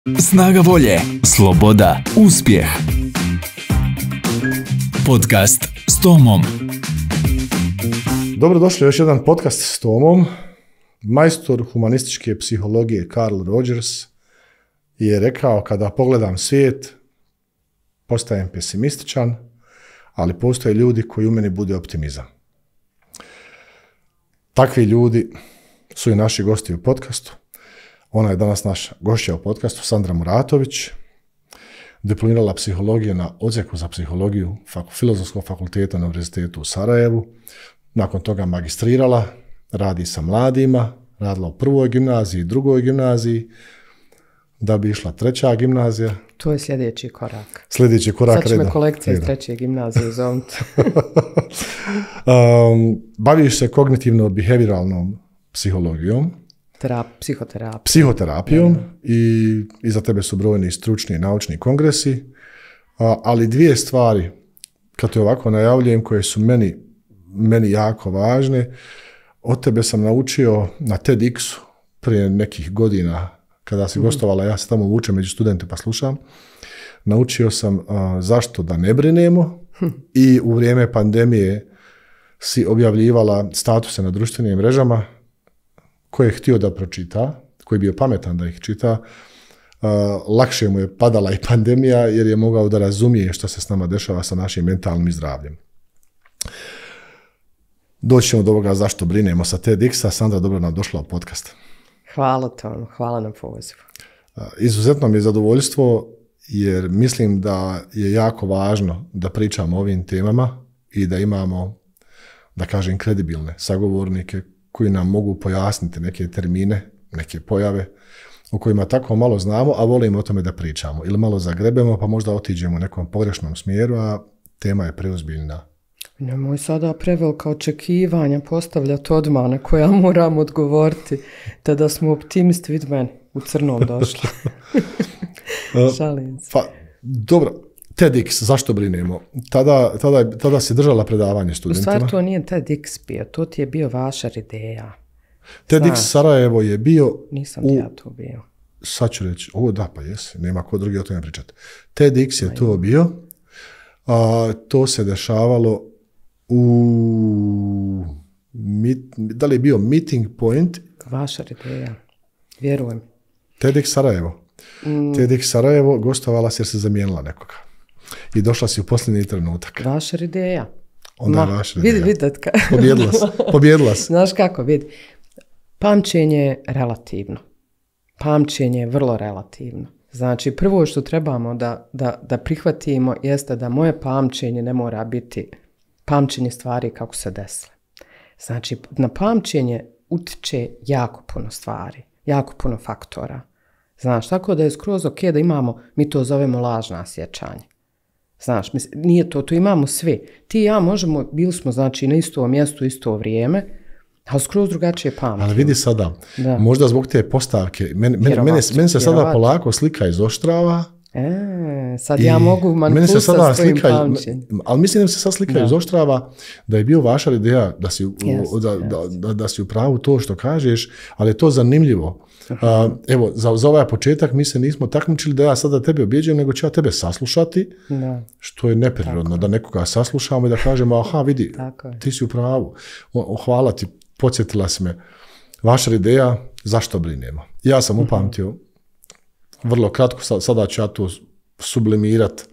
Snaga volje, sloboda, uspjeh. Podcast s Tomom. Dobrodošli u još jedan podcast s Tomom. Majstor humanističke psihologije Carl Rogers je rekao: kada pogledam svijet, postajem pesimističan, ali postoje ljudi koji u meni bude optimizam. Takvi ljudi su i naši gosti u podcastu. Ona je danas naša gošća u podcastu, Sandra Muratović, diplomirala psihologiju na odsjeku za psihologiju Filozofskog fakulteta na Univerzitetu u Sarajevu. Nakon toga magistrirala, radi sa mladima, radila u prvoj gimnaziji, drugoj gimnaziji, da bi išla treća gimnazija. To je sljedeći korak. Sljedeći korak. Sad će me kolekcija iz treće gimnazije zovniti. Baviš se kognitivno-behavioralnom psihologijom. Psihoterapijom i iza tebe su brojni stručni i naučni kongresi, ali dvije stvari, kad te ovako najavljujem, koje su meni jako važne. Od tebe sam naučio na TEDx-u prije nekih godina, kada si gostovala, ja se tamo vučem među studente pa slušam. Naučio sam zašto da ne brinemo i u vrijeme pandemije si objavljivala statuse na društvenim mrežama. Ko je htio da pročita, ko je bio pametan da ih čita, lakše mu je padala i pandemija jer je mogao da razumije što se s nama dešava sa našim mentalnim zdravljem. Doći ćemo do ovoga zašto brinemo sa TEDx-a. Sandra, dobro nam došla u podcast. Hvala Tomu, hvala na pozivu. Izuzetno mi je zadovoljstvo jer mislim da je jako važno da pričamo o ovim temama i da imamo, da kažem, kredibilne sagovornike koji nam mogu pojasniti neke termine, neke pojave o kojima tako malo znamo, a volimo o tome da pričamo. Ili malo zagrebemo, pa možda otiđemo u nekom pogrešnom smjeru, a tema je preozbiljna. Nemoj sada prevelika očekivanja postavljati odmah na koja moram odgovoriti, te da smo optimisti, vid meni, u crnom došli. Šalim se. Pa, dobro, TEDx, zašto brinemo? Tada si držala predavanje studentima. U stvari to nije TEDx bio, to ti je bio vaša ideja. TEDx Sarajevo je bio... Nisam ja to bio. Sad ću reći, pa jesi, nema ko drugi o tome pričati. TEDx je to bio, to se dešavalo da li je bio meeting point? Vaša ideja, vjerujem. TEDx Sarajevo. TEDx Sarajevo, gostovala si jer se zamijenila nekoga. I došla si u posljednji trenutak. Vaša ideja. Onda je vaša ideja. Vidi. Pobjedila si. Znaš kako, vidi. Pamćenje je relativno. Pamćenje je vrlo relativno. Znači, prvo što trebamo da prihvatimo jeste da moje pamćenje ne mora biti pamćenje stvari kako se desile. Znači, na pamćenje utiče jako puno stvari, jako puno faktora. Znaš, tako da je skroz ok da imamo, mi to zovemo lažna sjećanja. Znaš, nije to imamo svi. Ti i ja možemo, bili smo znači na istom mjestu, isto vrijeme, ali skroz drugačije pamćenje. Ali vidi sada, možda zbog te postavke, meni se sada polako slika izoštrava. Sad ja mogu manipulati sa svojim pamćenjem. Ali mislim da se sad slika izoštrava, da je bio vaša ideja da si u pravu to što kažeš, ali je to zanimljivo. Evo, za ovaj početak mi se nismo takmičili da ja sada tebe objeđujem, nego ću ja tebe saslušati, što je neprirodno, da nekoga saslušamo i da kažemo, aha, vidi, ti si u pravu. Hvala ti, podsjetila si me. Vaša ideja, zašto brinemo? Ja sam upamtio, vrlo kratko, sada ću ja to sublimirat.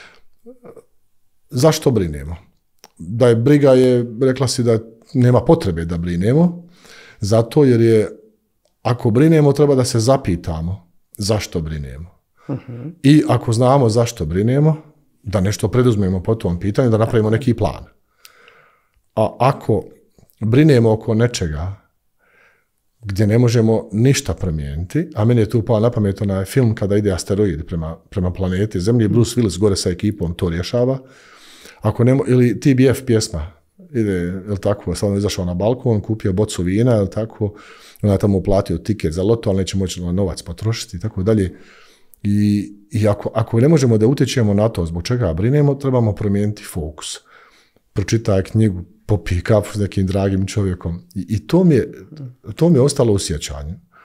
Zašto brinemo? Da je briga rekla si da nema potrebe da brinemo, zato jer je, ako brinemo, treba da se zapitamo zašto brinemo. I ako znamo zašto brinemo, da nešto preduzmemo po tom pitanju, da napravimo neki plan. A ako brinemo oko nečega gdje ne možemo ništa promijeniti, a meni je tu pao na pamet onaj film kada ide asteroid prema planeti Zemlji, Bruce Willis gore sa ekipom to rješava. Ili TBF pjesma, ide, jel tako, samo izašao na balkon, kupio bocu vina, jel tako, ona je tamo uplatio tiket za loto, ali neće moći novac potrošiti i tako dalje. I ako ne možemo da utječemo na to zbog čega brinemo, trebamo promijeniti fokus. Pročitaj knjigu, popij kafu s nekim dragim čovjekom. I to mi je ostalo u sjećanju.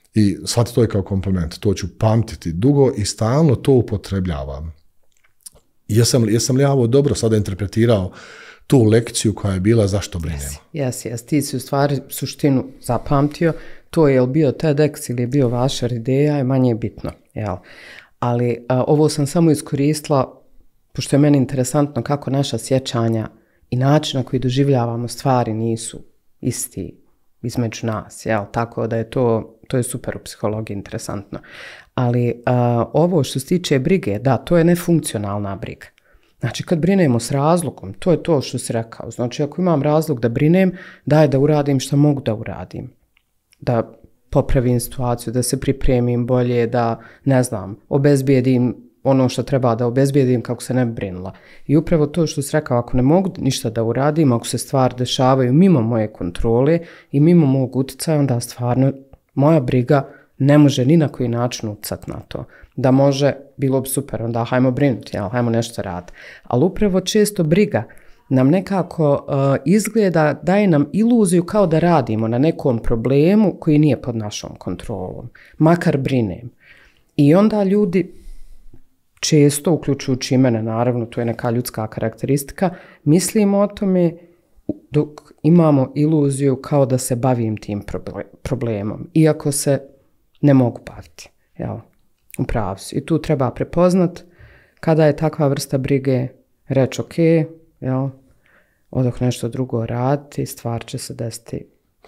I shvati to je kao kompliment. To ću pamtiti dugo i stalno to upotrebljavam. Jesam li ja ovo dobro sada interpretirao tu lekciju koja je bila zašto brinemo? Jes. Ti si u stvari suštinu zapamtio. To je li bio TEDx ili je bio vaša ideja je manje bitno. Jel? Ali ovo sam samo iskoristila, pošto je meni interesantno kako naša sjećanja i način na koji doživljavamo stvari nisu isti između nas. Jel? Tako da je to je super u psihologiji interesantno. Ali ovo što se tiče brige, da, to je nefunkcionalna briga. Znači, kad brinemo s razlogom, to je to što si rekao. Znači, ako imam razlog da brinem, daj da uradim što mogu da uradim. Da popravim situaciju, da se pripremim bolje, da, ne znam, obezbijedim ono što treba da obezbijedim kako se ne bi brinula. I upravo to što si rekao, ako ne mogu ništa da uradim, ako se stvari dešavaju mimo moje kontrole i mimo mog utjecaja, onda stvarno moja briga ne može ni na koji način utjecati na to. Da može, bilo bi super, onda hajmo brinuti, hajmo nešto raditi. Ali upravo često briga nam nekako izgleda, daje nam iluziju kao da radimo na nekom problemu koji nije pod našom kontrolom. Makar brinem. I onda ljudi često, uključujući i mene, naravno, to je neka ljudska karakteristika, mislimo o tome dok imamo iluziju kao da se bavim tim problemom. Iako se ne mogu baviti. Jel? U pravu si. I tu treba prepoznat kada je takva vrsta brige, reći ok, jel? Odoh nešto drugo raditi, stvar će se desiti.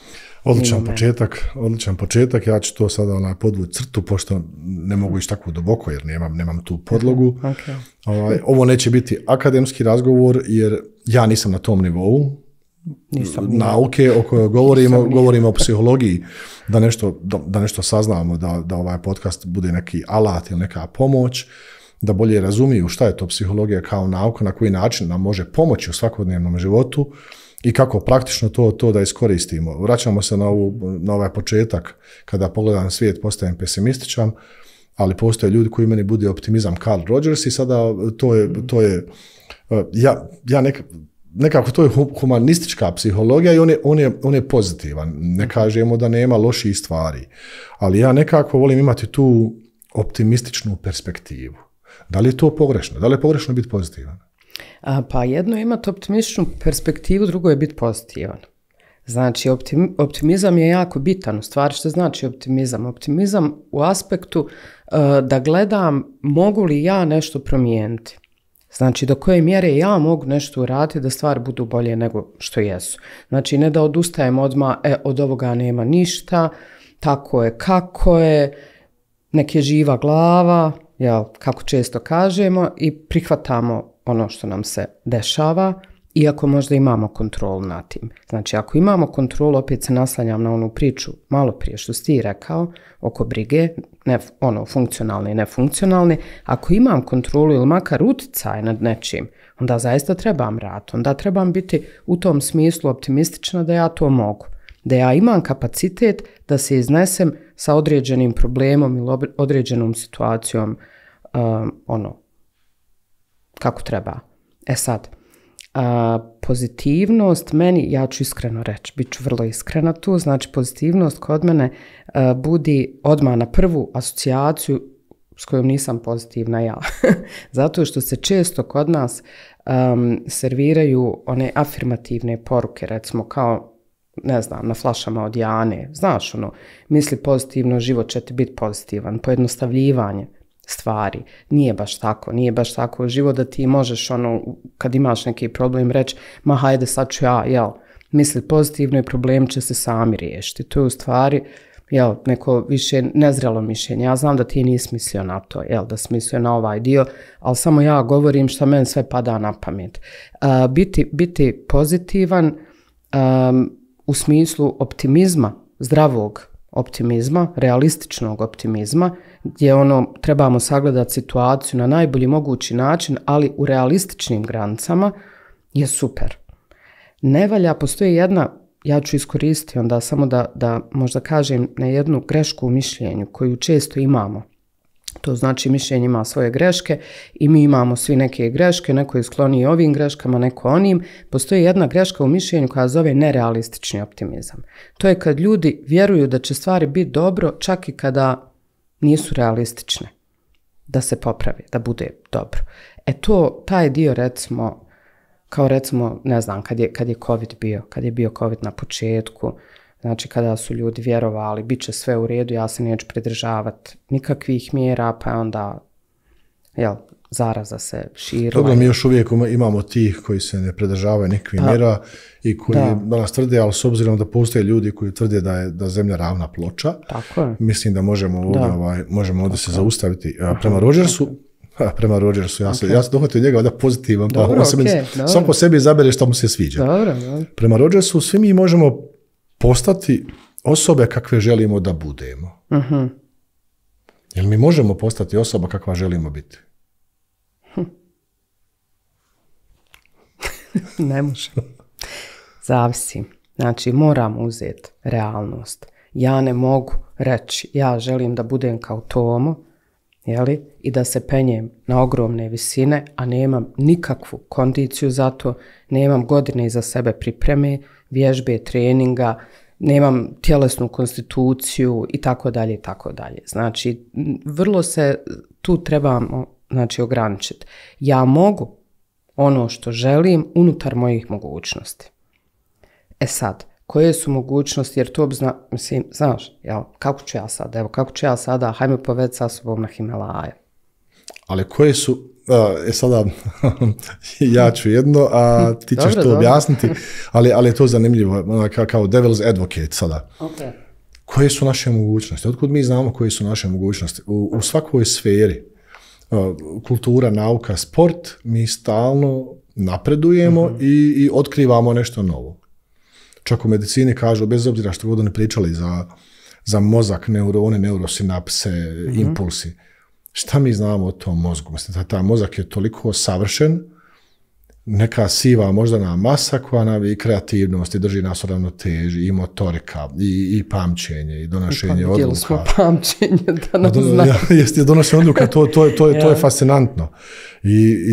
Odličan početak. Ja ću to sada podvući crtu, pošto ne mogu ići tako duboko jer nemam tu podlogu. Okay. Ovo neće biti akademski razgovor jer ja nisam na tom nivou nauke o kojoj govorimo o psihologiji, da nešto saznamo, da ovaj podcast bude neki alat ili neka pomoć, da bolje razumiju šta je to psihologija kao nauka, na koji način nam može pomoći u svakodnevnom životu i kako praktično to da iskoristimo. Vraćamo se na ovaj početak, kada pogledam svijet postajem pesimističan, ali postoje ljudi koji meni bude optimizam Carl Rogers i sada to je nekako to je humanistička psihologija i on je pozitivan. Ne kažemo da nema loših stvari, ali ja nekako volim imati tu optimističnu perspektivu. Da li je to pogrešno? Da li je pogrešno biti pozitivan? Pa jedno je imati optimističnu perspektivu, drugo je biti pozitivan. Znači, optimizam je jako bitan. U stvari, što znači optimizam? Optimizam u aspektu da gledam mogu li ja nešto promijeniti. Znači, do koje mjere ja mogu nešto uraditi da stvari budu bolje nego što jesu. Znači, ne da odustajem odmah, od ovoga nema ništa, tako je kako je, nek je živa glava, kako često kažemo, i prihvatamo ono što nam se dešava, iako možda imamo kontrolu nad tim. Znači, ako imamo kontrolu, opet se naslanjam na onu priču malo prije što si ti rekao, oko brige, funkcionalne i nefunkcionalne, ako imam kontrolu ili makar utjecaj nad nečim, onda zaista trebam raditi, onda trebam biti u tom smislu optimistična da ja to mogu, da ja imam kapacitet da se iznesem sa određenim problemom ili određenom situacijom kako treba. Sad, pozitivnost meni, ja ću iskreno reći, bit ću vrlo iskrena tu, znači pozitivnost kod mene budi odmah na prvu asocijaciju s kojom nisam pozitivna ja. Zato što se često kod nas serviraju one afirmativne poruke, recimo kao, ne znam, na flašama od Jane, znaš misli pozitivno, život će ti biti pozitivan, pojednostavljivanje stvari. Nije baš tako. Život da ti možeš kad imaš neki problem reći, ma hajde sad ću misli pozitivno i problem će se sami riješiti. To je u stvari neko više nezrelo mišljenje. Ja znam da ti nisi mislio na to, da si mislio na ovaj dio, ali samo ja govorim što meni sve pada na pamet. Biti pozitivan u smislu optimizma, zdravog optimizma, realističnog optimizma, gdje trebamo sagledati situaciju na najbolji mogući način, ali u realističnim granicama, je super. Ne valja, postoji jedna, ja ću iskoristiti onda samo da možda kažem na jednu grešku u mišljenju koju često imamo. To znači mišljenje ima svoje greške i mi imamo svi neke greške, neko je skloniji ovim greškama, neko onim. Postoji jedna greška u mišljenju koja zove nerealistični optimizam. To je kad ljudi vjeruju da će stvari biti dobro čak i kada nisu realistične. Da se popravi, da bude dobro. Taj dio recimo, kao recimo, ne znam, kad je bio COVID na početku, znači kada su ljudi vjerovali, bit će sve u redu, ja se neću pridržavati nikakvih mjera, pa onda, zaraza se širila. Dobro, mi još uvijek imamo tih koji se ne pridržavaju nikakvih mjera i koji danas tvrde, ali s obzirom da postoje ljudi koji tvrde da zemlja ravna ploča, tako je. Mislim da možemo ovdje se zaustaviti. Prema Rodgersu, ja sam dohvatio njega da pozitivan, pa on sam po sebi izabere što mu se sviđa. Dobro. Prema Rodgersu svi mi možemo postati osobe kakve želimo da budemo. Jel mi možemo postati osoba kakva želimo biti? Ne možemo. Zavisi. Znači, moramo uzeti realnost. Ja ne mogu reći, ja želim da budem kao Tomo, i da se penjem na ogromne visine, a nemam nikakvu kondiciju za to, nemam godine iza sebe pripreme, vježbe, treninga, nemam tjelesnu konstituciju i tako dalje i tako dalje. Znači, vrlo se tu trebamo ograničiti. Ja mogu ono što želim unutar mojih mogućnosti. Sad, koje su mogućnosti, jer to bi znaš, kako ću ja sada, hajme povedi sa sobom na Himalaje. Ali koje su, sada ja ću jedno, a ti ćeš to objasniti, ali je to zanimljivo, kao devil's advocate sada. Okay. Koje su naše mogućnosti? Otkud mi znamo koje su naše mogućnosti? U svakoj sferi, kultura, nauka, sport, mi stalno napredujemo i otkrivamo nešto novo. Čak u medicini kažu, bez obzira što god oni pričali za mozak, neurone, neurosinapse, impulsi, šta mi znamo o tom mozgu? Mislim, taj mozak je toliko savršen, neka siva moždana masa koja nam i kreativnost i drži nas u ravnoteži, i motorika, i pamćenje, i donošenje odluka. Vidjeli smo pamćenje da nam znamo. Jeste, donošenje odluka, to je fascinantno. I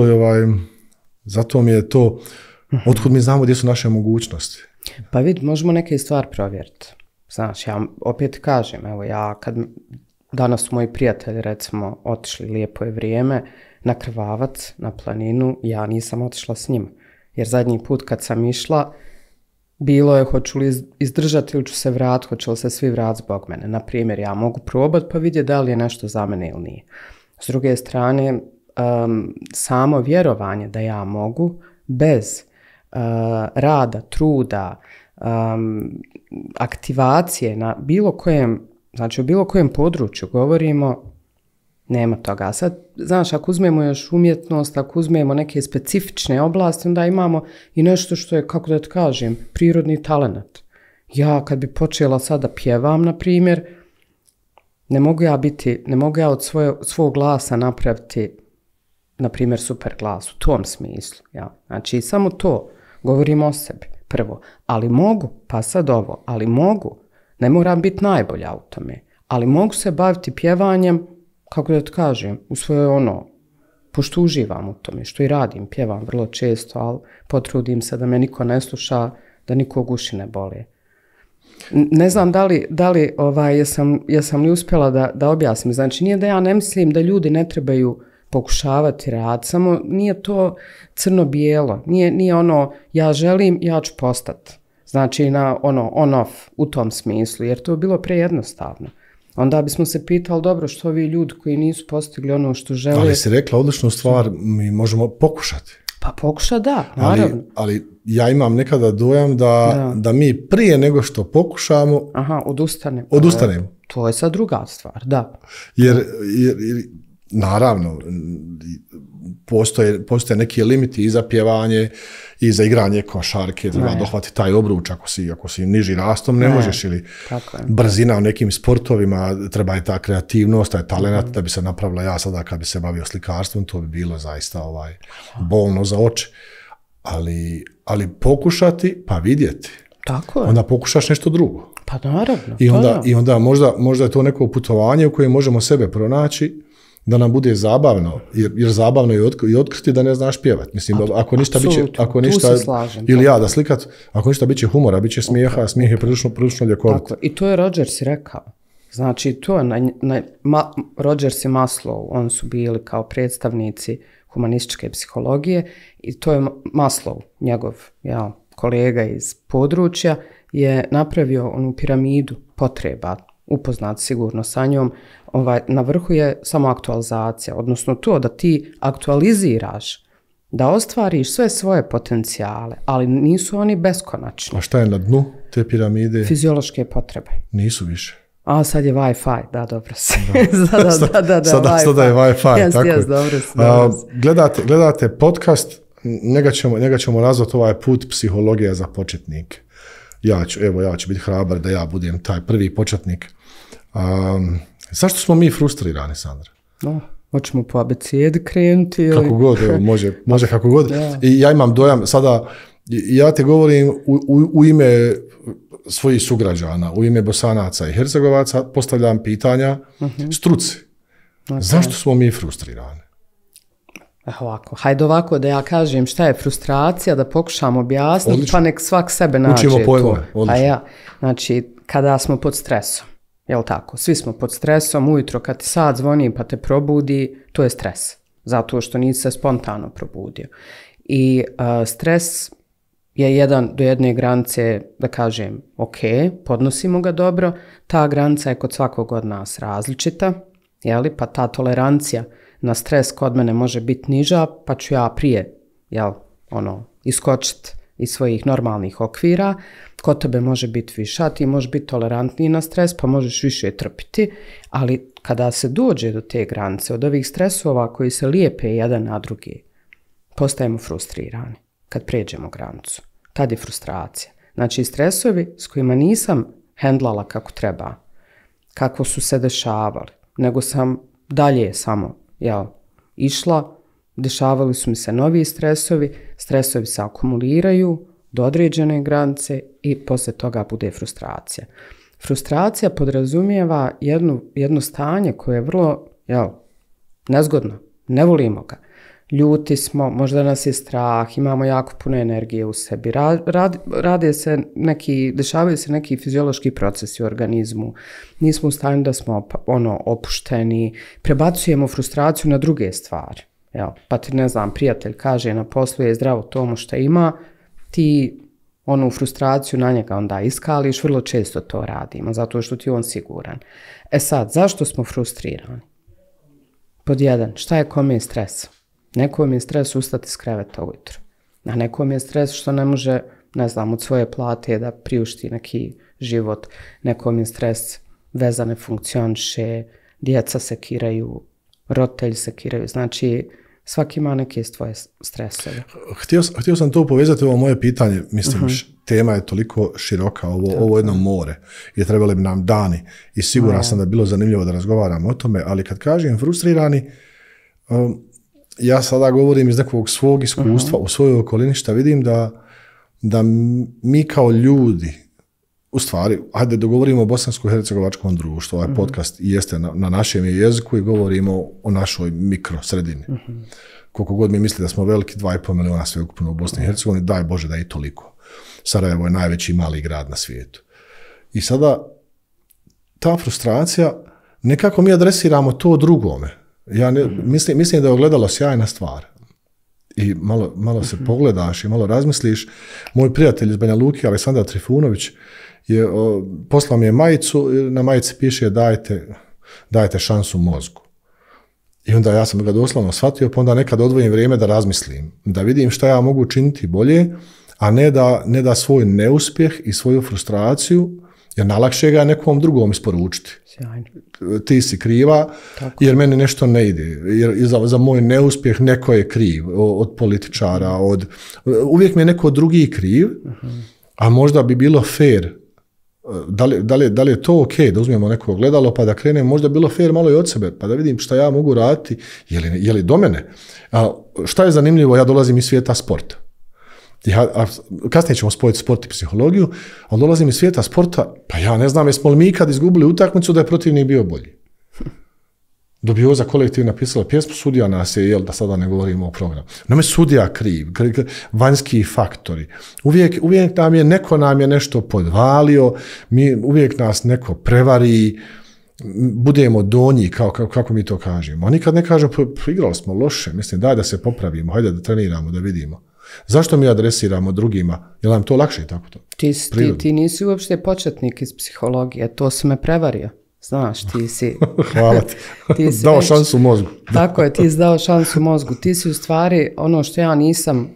zato mi je to, otkud mi znamo gdje su naše mogućnosti. Pa vidi, možemo neke stvari provjeriti. Znaš, ja opet kažem, kad danas su moji prijatelji, recimo, otišli, lijepo je vrijeme, na Krvavac, na planinu, ja nisam otišla s njima. Jer zadnji put kad sam išla, bilo je hoću li izdržati ili ću se vratiti, hoću li se svi vratiti zbog mene. Naprimjer, ja mogu probati pa vidjeti da li je nešto za mene ili nije. S druge strane, samo vjerovanje da ja mogu, bez rada, truda, aktivacije na bilo kojem, znači u bilo kojem području govorimo, nema toga. Sad, znaš, ako uzmemo još umjetnost, ako uzmemo neke specifične oblasti, onda imamo i nešto što je, kako da ti kažem, prirodni talent. Ja kad bi počela sada pjevam, na primjer, ne mogu ja od svog glasa napraviti, na primjer, super glas u tom smislu. Ja. Znači, samo to govorim o sebi prvo. Ali mogu, pa sad ovo, ali mogu, ne moram biti najbolja u tome, ali mogu se baviti pjevanjem, kako da ti kažem, u svoje pošto uživam u tome, što i radim, pjevam vrlo često, ali potrudim se da me niko ne sluša, da nikog uši ne bole. Ne znam da li jesam li uspjela da objasnim. Znači, nije da ja ne mislim da ljudi ne trebaju pokušavati rad, samo nije to crno-bijelo, nije ja želim, ja ću postati. Znači, na on-off u tom smislu, jer to je bilo prejednostavno. Onda bismo se pitali, dobro, što ovi ljudi koji nisu postigli ono što žele... Ali si rekla odličnu stvar, mi možemo pokušati. Pa pokuša, da, naravno. Ali ja imam nekada dojam da mi prije nego što pokušamo... Odustanemo. To je sad druga stvar, da. Jer naravno, postoje neki limiti i za pjevanje i za igranje košarke, treba dohvatiti taj obruč ako si niži rastom, ne možeš, ili brzina u nekim sportovima, treba je ta kreativnost, taj talent da bi se napravila. Ja sada kad bi se bavio slikarstvom, to bi bilo zaista bolno za oči. Ali pokušati pa vidjeti. Tako je. Onda pokušaš nešto drugo. Pa naravno. I onda možda je to neko putovanje u kojem možemo sebe pronaći, da nam bude zabavno, jer zabavno je i otkriti da ne znaš pjevat. Mislim, ako ništa biće, ili ja da slikat, ako ništa biće humora, biće smijeha, a smijeh je prilično ljekovit. Tako, i to je Rogers rekao. Znači, to je Rogers i Maslow, oni su bili kao predstavnici humanističke psihologije i to je Maslow, njegov kolega iz područja, je napravio onu piramidu potreba, upoznat sigurno sa njom. Na vrhu je samo aktualizacija, odnosno to da ti aktualiziraš, da ostvariš sve svoje potencijale, ali nisu oni beskonačni. A šta je na dnu te piramide? Fiziološke potrebe. Nisu više. A sad je Wi-Fi, da, dobro se. Sada je Wi-Fi, tako je. Dobro se. Gledate podcast, njega ćemo nazvati ovaj put psihologija za početnike. Ja ću biti hrabar da ja budem taj prvi početnik. Zašto smo mi frustrirani, Sandra? Hoćemo po abecedi krenuti. Ili... Kako god, može kako god. I ja imam dojam, sada, ja te govorim u ime svojih sugrađana, u ime Bosanaca i Hercegovaca, postavljam pitanja struci. Zašto smo mi frustrirani? Hajde ovako da ja kažem šta je frustracija, da pokušam objasniti, pa nek svak sebe nađe to. Znači, kada smo pod stresom, jel tako? Svi smo pod stresom, ujutro kad ti sad zvoni pa te probudi, to je stres. Zato što nisi se spontano probudio. I stres je do jedne granice, da kažem, ok, podnosimo ga dobro, ta granica je kod svakog od nas različita, jeli? Pa ta tolerancija na stres kod mene može biti niža, pa ću ja prije iskočiti iz svojih normalnih okvira. Kod tebe može biti viša, ti možeš biti tolerantniji na stres, pa možeš više trpiti, ali kada se dođe do te granice, od ovih stresova koji se lijepe jedan na drugi, postajemo frustrirani kad pređemo granicu. Tad je frustracija. Znači, stresovi s kojima nisam hendlala kako treba, kako su se dešavali, nego sam dalje samo išla, dešavali su mi se novi stresovi se akumuliraju do određene granice i poslije toga bude frustracija. Frustracija podrazumijeva jedno stanje koje je vrlo nezgodno, ne volimo ga. Ljuti smo, možda nas je strah, imamo jako puno energije u sebi, dešavaju se neki fiziološki procesi u organizmu, nismo u stanju da smo opušteni, prebacujemo frustraciju na druge stvari. Pa ti, ne znam, prijatelj kaže na poslu je zdravo tomu što ima, ti onu frustraciju na njega onda iskališ, vrlo često to radimo, zato što ti je on siguran. Sad, zašto smo frustrirani? Pod jedan, šta je kome stres? Nekom je stres ustati s kreveta ujutro. A nekom je stres što ne može, ne znam, od svoje plate da priušti neki život. Nekom je stres veza ne funkcioniše, djeca se kiraju, roditelji se kiraju. Znači, svaki ima neke svoje stresove. Htio sam to povezati, ovo moje pitanje. Mislim, tema je toliko široka, ovo jedno more. I trebali bi nam dani. I siguran sam da je bilo zanimljivo da razgovaramo o tome. Ali kad kažem frustrirani, ja sada govorim iz nekog svog iskustva u svojoj okolini, što vidim da mi kao ljudi, u stvari, hajde dogovorimo o bosansko-hercegovačkom društvu, ovaj podcast jeste na našem jeziku i govorimo o našoj mikrosredini. Koliko god mi misli da smo veliki, 2,5 milijuna sveukupno u Bosni i Hercegovini, daj Bože da je i toliko. Sarajevo je najveći mali grad na svijetu. I sada ta frustracija, nekako mi adresiramo to drugome. Ja mislim da je ogledalo sjajna stvar. I malo se pogledaš i malo razmisliš. Moj prijatelj iz Banja Luke, Aleksandar Trifunović, poslao mi je majicu, na majici piše dajte šansu mozgu. I onda ja sam ga doslovno shvatio, pa onda nekad odvojim vrijeme da razmislim, da vidim šta ja mogu činiti bolje, a ne da svoj neuspjeh i svoju frustraciju, jer najlakše ga nekom drugom isporučiti. Sjajno. Ti si kriva, jer meni nešto ne ide. Jer za moj neuspjeh neko je kriv, od političara, uvijek mi je neko drugi kriv, a možda bi bilo fair, da li je to ok, da uzmemo neko gledalo pa da krenem, možda bi bilo fair malo i od sebe, pa da vidim šta ja mogu raditi, je li do mene. A šta je zanimljivo, ja dolazim iz svijeta sporta. Kasnije ćemo spojiti sport i psihologiju, ali dolazim iz svijeta sporta, pa ja ne znam jesmo li mi ikad izgubili utakmicu da je protivnik bio bolji. Dubioza kolektiv napisala pjesmu, sudija nas je, da sada ne govorimo o programu. Nam je sudija kriv, vanjski faktori. Uvijek nam je nešto podvalio, uvijek nas neko prevari, budemo donji, kako mi to kažemo. A nikad ne kažemo, igrali smo loše, mislim, daj da se popravimo, hajde da treniramo, da vidimo. Zašto mi adresiramo drugima? Je li nam to lakše tako to? Ti nisi uopšte početnik iz psihologije, to si me prevario. Znaš, ti si... Hvala ti. Dao šansu mozgu. Tako je, ti si dao šansu mozgu. Ti si u stvari ono što ja nisam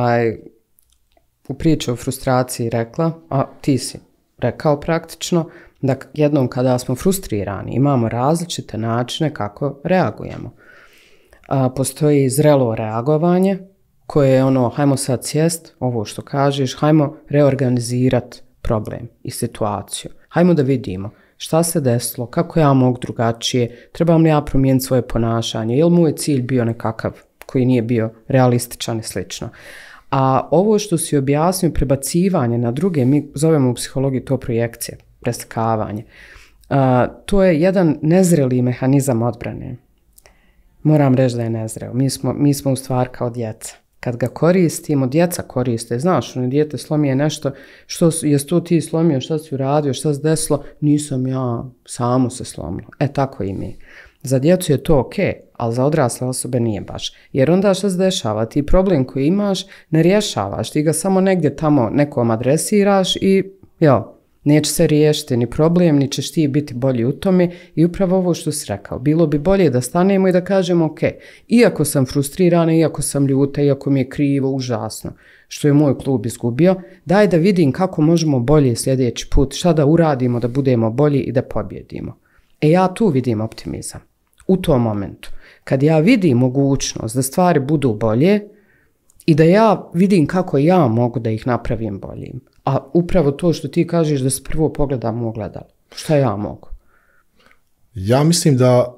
u priči o frustraciji rekla, a ti si rekao praktično, da jednom kada smo frustrirani imamo različite načine kako reagujemo. Postoji zrelo reagovanje koje je ono, hajmo sad sjest, ovo što kažeš, hajmo reorganizirati problem i situaciju. Hajmo da vidimo šta se desilo, kako ja mogu drugačije, trebam li ja promijeniti svoje ponašanje, je li moj cilj bio nekakav koji nije bio realističan i slično. A ovo što si objasnio, prebacivanje na druge, mi zovemo u psihologiji to projekcije, preslikavanje. To je jedan nezreli mehanizam odbrane. Moram reći da je nezreo. Mi smo u stvari kao djeca. Kad ga koristimo, djeca koriste, znaš, dijete slomije nešto, jesi to ti slomio, šta si uradio, šta se desilo, nisam ja, samo se slomilo. Tako i mi. Za djecu je to ok, ali za odrasle osobe nije baš. Jer onda što se dešava, ti problem koji imaš ne rješavaš, ti ga samo negdje tamo nekom adresiraš i neće se riješiti ni problem, ni ćeš ti biti bolji u tome i upravo ovo što si rekao. Bilo bi bolje da stanemo i da kažemo ok, iako sam frustrirana, iako sam ljuta, iako mi je krivo, užasno, što je moj klub izgubio, daj da vidim kako možemo bolje sljedeći put, šta da uradimo da budemo bolji i da pobjedimo. Ja tu vidim optimizam. U tom momentu. Kad ja vidim mogućnost da stvari budu bolje i da ja vidim kako ja mogu da ih napravim boljim. A upravo to što ti kažeš da se prvo pogledam u ogledalo. Šta ja mogu? Ja mislim da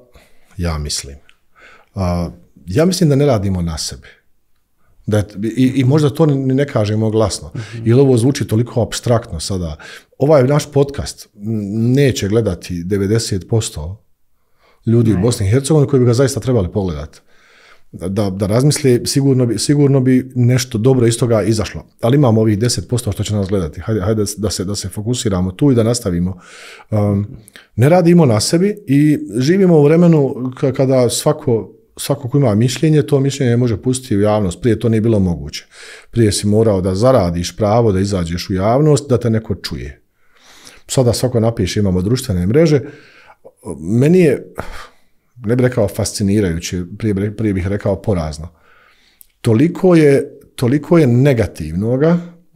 ne radimo na sebe. I možda to ni ne kažemo glasno. Jer ovo zvuči toliko apstraktno sada. Ovaj naš podcast neće gledati 90% ljudi u Bosni i Hercegovini koji bi ga zaista trebali pogledati. Da razmisli, sigurno bi nešto dobro iz toga izašlo. Ali imamo ovih 10% što će nas gledati. Hajde da se fokusiramo tu i da nastavimo. Ne radimo na sebi i živimo u vremenu kada svako ko ima mišljenje, to mišljenje može pustiti u javnost. Prije to nije bilo moguće. Prije si morao da zaradiš pravo da izađeš u javnost, da te neko čuje. Sada svako napiše, imamo društvene mreže. Meni je, ne bih rekao fascinirajuće, prije bih rekao porazno. Toliko je negativnoga.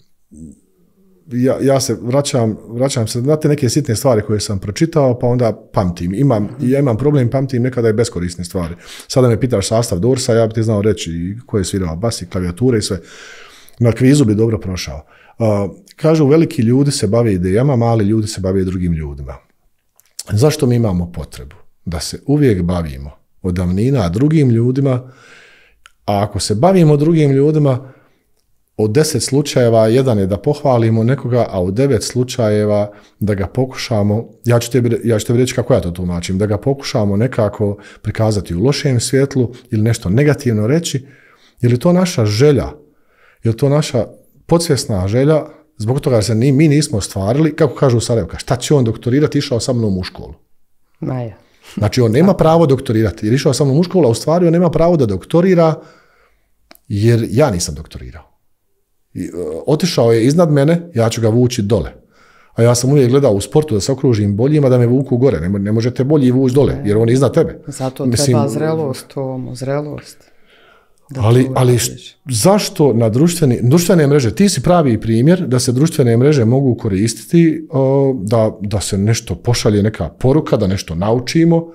Ja se vraćam se, znate, neke sitne stvari koje sam pročitao, pa onda pamtim. Ja imam problem, pamtim nekada i beskorisne stvari. Sada me pitaš sastav Dorsa, ja bi ti znao reći ko je svirao bas i klavijature i sve. Na kvizu bi dobro prošao. Kažu, veliki ljudi se bave idejama, mali ljudi se bave drugim ljudima. Zašto mi imamo potrebu da se uvijek bavimo od davnina drugim ljudima, a ako se bavimo drugim ljudima, od 10 slučajeva jedan je da pohvalimo nekoga, a u 9 slučajeva da ga pokušamo, ja ću tebi reći kako ja to tumačim, da ga pokušamo nekako prikazati u lošem svjetlu ili nešto negativno reći. Je li to naša želja? Je li to naša podsvjesna želja? Zbog toga se mi nismo ostvarili, kako kažu u Sarajevka, šta će on doktorirati, išao sa mnom u školu. Maja. Znači on nema pravo doktorirati, jer išao sa mnom u školu, a u stvari on nema pravo da doktorira, jer ja nisam doktorirao. Otišao je iznad mene, ja ću ga vući dole. A ja sam uvijek gledao u sportu da se okružim boljima, da me vuku gore. Ne možete bolji vući dole, jer on je iznad tebe. Zato treba zrelost. Ali zašto na društvene mreže, ti si pravi primjer da se društvene mreže mogu koristiti, da se nešto pošalje, neka poruka, da nešto naučimo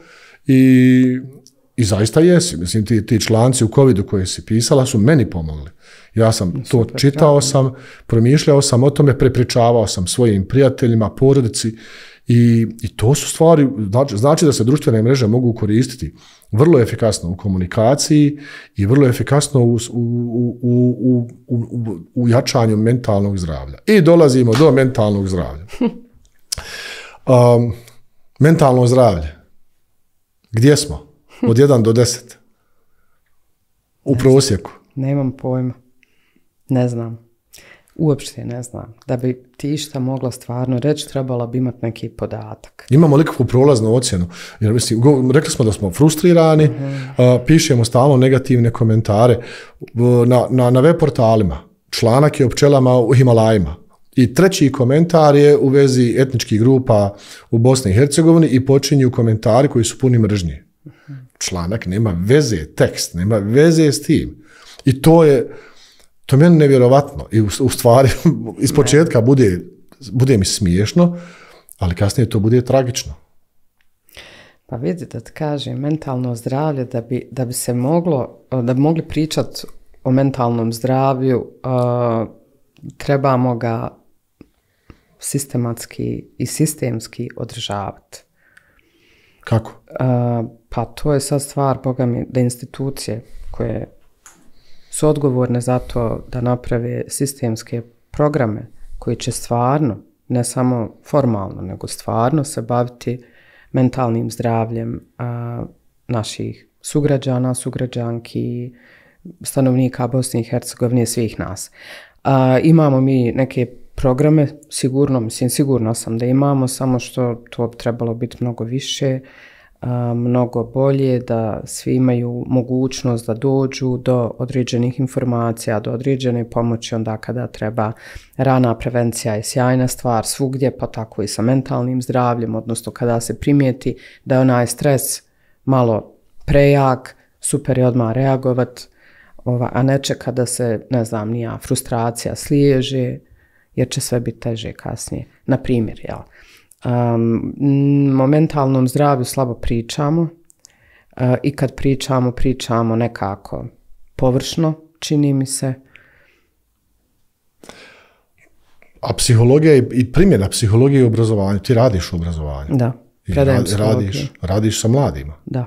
i zaista jesi. Mislim, ti članci u covidu koje si pisala su meni pomogli. Ja sam to čitao sam, promišljao sam o tome, prepričavao sam svojim prijateljima, porodici I to su stvari, znači da se društvene mreže mogu koristiti vrlo efikasno u komunikaciji i vrlo efikasno u jačanju mentalnog zdravlja. I dolazimo do mentalnog zdravlja. Mentalno zdravlje. Gdje smo? Od 1 do 10. U prosjeku. Nemam pojma. Ne znam. Uopšte ne znam. Da bi ti išta mogla stvarno reći, trebala bi imati neki podatak. Imamo li kakvu prolaznu ocjenu? Jer, mislim, rekli smo da smo frustrirani, pišemo stalno negativne komentare na web portalima. Članak je o pčelama u Himalajima. I treći komentar je u vezi etničkih grupa u Bosni i Hercegovini i počinju komentari koji su puni mržnje. Članak nema veze, tekst nema veze s tim. I to je meni nevjerovatno. I u stvari, iz početka bude mi smiješno, ali kasnije to bude tragično. Pa vidite, da ti kažem, mentalno zdravlje, da bi se moglo, da bi mogli pričati o mentalnom zdravlju, trebamo ga sistematski i sistemski održavati. Kako? Pa to je sad stvar, Boga mi, da institucije koje su odgovorne za to da naprave sistemske programe koji će stvarno, ne samo formalno, nego stvarno se baviti mentalnim zdravljem naših sugrađana, sugrađanki, stanovnika Bosne i Hercegovine, svih nas. Imamo mi neke programe, sigurno sam da imamo, samo što to bi trebalo biti mnogo više, mnogo bolje, da svi imaju mogućnost da dođu do određenih informacija, do određene pomoći onda kada treba. Rana prevencija je sjajna stvar svugdje, pa tako i sa mentalnim zdravljem, odnosno kada se primijeti da je onaj stres malo prejak, super je odmah reagovat, a ne čeka da se, ne znam, nija frustracija sliježe, jer će sve biti teže kasnije. Na primjer, jel? O mentalnom zdravlju slabo pričamo i kad pričamo nekako površno, čini mi se. A psihologija i primjena psihologije u obrazovanju, ti radiš u obrazovanju. Da, predajem psihologiju. Radiš sa mladima. Da.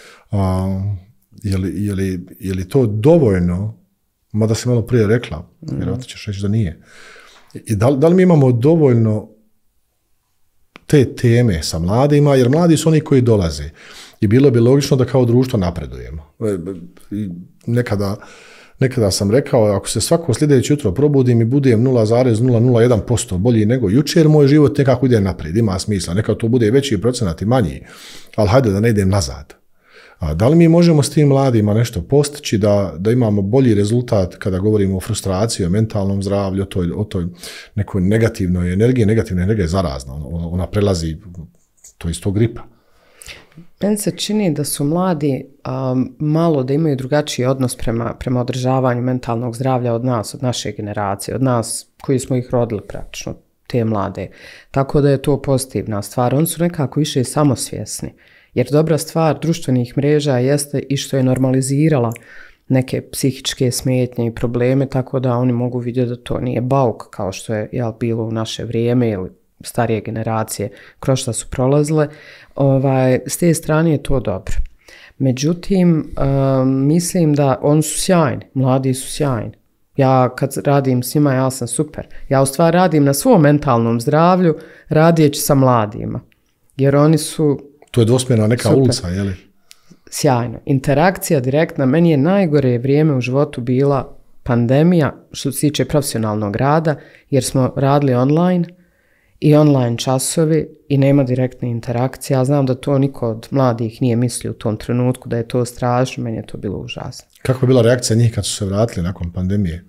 Je li to dovoljno, mada si malo prije rekla, vjerojatno ćeš reći da nije. I da li mi imamo dovoljno te teme sa mladima, jer mladi su oni koji dolaze. I bilo bi logično da kao društvo napredujemo. Nekada sam rekao, ako se svako sljedeće jutro probudim i budem 0,001% bolji nego jučer, moj život nekako ide naprijed, ima smisla. Neka to bude veći procenat i manji, ali hajde da ne idem nazad. A da li mi možemo s tim mladima nešto postići da imamo bolji rezultat kada govorimo o frustraciji, o mentalnom zdravlju, o toj nekoj negativnoj energiji? Negativna energija je zarazna, ona prelazi, to je isto gripa. Meni se čini da su mladi malo da imaju drugačiji odnos prema održavanju mentalnog zdravlja od nas, od naše generacije, od nas koji smo ih rodili praktično, te mlade. Tako da je to pozitivna stvar. Oni su nekako više samosvjesni. Jer dobra stvar društvenih mreža jeste i što je normalizirala neke psihičke smetnje i probleme, tako da oni mogu vidjeti da to nije bauk kao što je bilo u naše vrijeme ili starije generacije kroz što su prolazile. S te strane je to dobro. Međutim, mislim da oni su sjajni, mladi su sjajni. Ja kad radim s njima, ja sam super. Ja u stvari radim na svom mentalnom zdravlju radijeći sa mladima. Jer oni su... To je dvosmjerna neka super. Ulica, je li? Sjajno. Interakcija direktna. Meni je najgore vrijeme u životu bila pandemija što se tiče profesionalnog rada, jer smo radili online i online časovi i nema direktne interakcije. Ja znam da to niko od mladih nije mislio u tom trenutku, da je to strašno, meni je to bilo užasno. Kako je bila reakcija njih kad su se vratili nakon pandemije?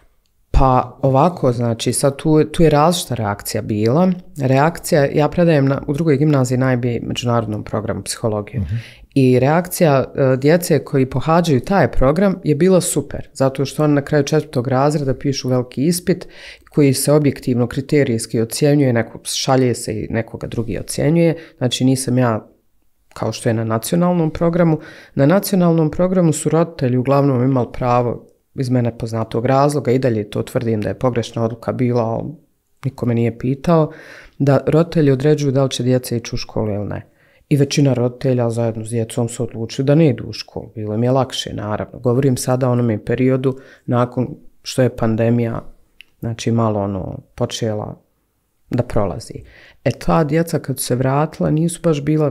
Pa ovako, znači, sad tu je različita reakcija bila. Reakcija, ja predajem u drugoj gimnaziji najbolji međunarodnom programu psihologije. I reakcija djece koji pohađaju taj program je bila super, zato što oni na kraju 4. razreda pišu veliki ispit koji se objektivno kriterijski ocjenjuje, šalje se i nekoga drugi ocjenjuje. Znači nisam ja kao što je na nacionalnom programu. Na nacionalnom programu su roditelji uglavnom imali pravo iz mene poznatog razloga, i dalje to tvrdim da je pogrešna odluka bila, ali niko me nije pitao, da roditelji određuju da li će djeca ići u školu ili ne. I većina roditelja zajedno s djecom su odlučili da ne idu u školu. Bilo im je lakše, naravno. Govorim sada o onome periodu nakon što je pandemija, znači malo počela da prolazi. Ta djeca kad su se vratila nisu baš bila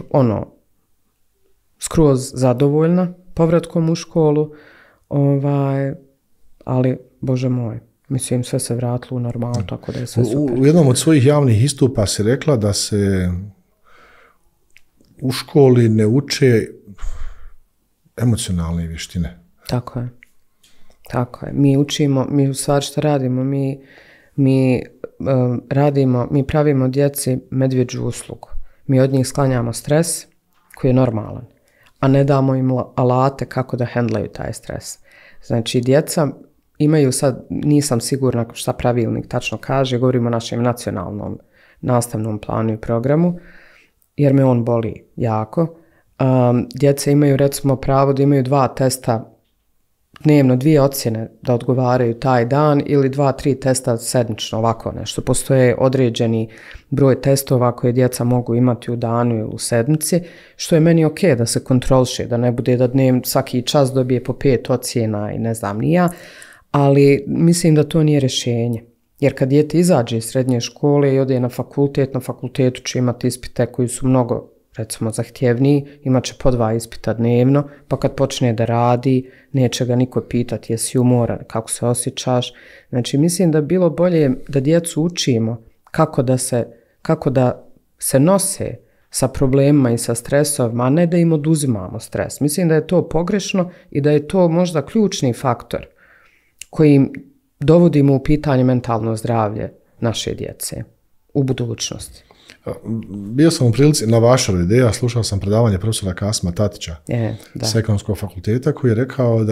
skroz zadovoljna povratkom u školu, ali Bože moj, mislim sve se vratilo u normalu, tako da je sve super. U jednom od svojih javnih istupa si rekla da se u školi ne uče emocionalne vještine. Tako je. Mi učimo, mi u stvari što radimo, mi pravimo djeci medvjeđu uslugu. Mi od njih sklanjamo stres koji je normalan, a ne damo im alate kako da hendlaju taj stres. Znači, djeca imaju sad, nisam sigurna šta pravilnik tačno kaže, govorimo o našem nacionalnom nastavnom planu i programu, jer me on boli jako. Djeca imaju recimo pravo da imaju 2 testa dnevno, 2 ocjene da odgovaraju taj dan ili 2-3 testa sedmično, ovako nešto. Postoje određeni broj testova koje djeca mogu imati u danu ili u sedmici, što je meni ok da se kontroliše, da ne bude da svaki čas dobije po 5 ocjena i ne znam ni ja, ali mislim da to nije rješenje. Jer kad dijete izađe iz srednje škole i ode na fakultetu će imati ispite koji su mnogo, recimo, zahtjevniji, imat će po 2 ispita dnevno, pa kad počne da radi, neće ga niko pitati jesi umoran, kako se osjećaš. Znači, mislim da bi bilo bolje da djecu učimo kako da se nose sa problemima i sa stresovima, a ne da im oduzimamo stres. Mislim da je to pogrešno i da je to možda ključni faktor koji dovodimo u pitanje mentalno zdravlje naše djece u budućnosti. Bio sam u prilici na vašoj ideja, slušao sam predavanje profesora Kasima Tatića s Ekonomskog fakulteta koji je rekao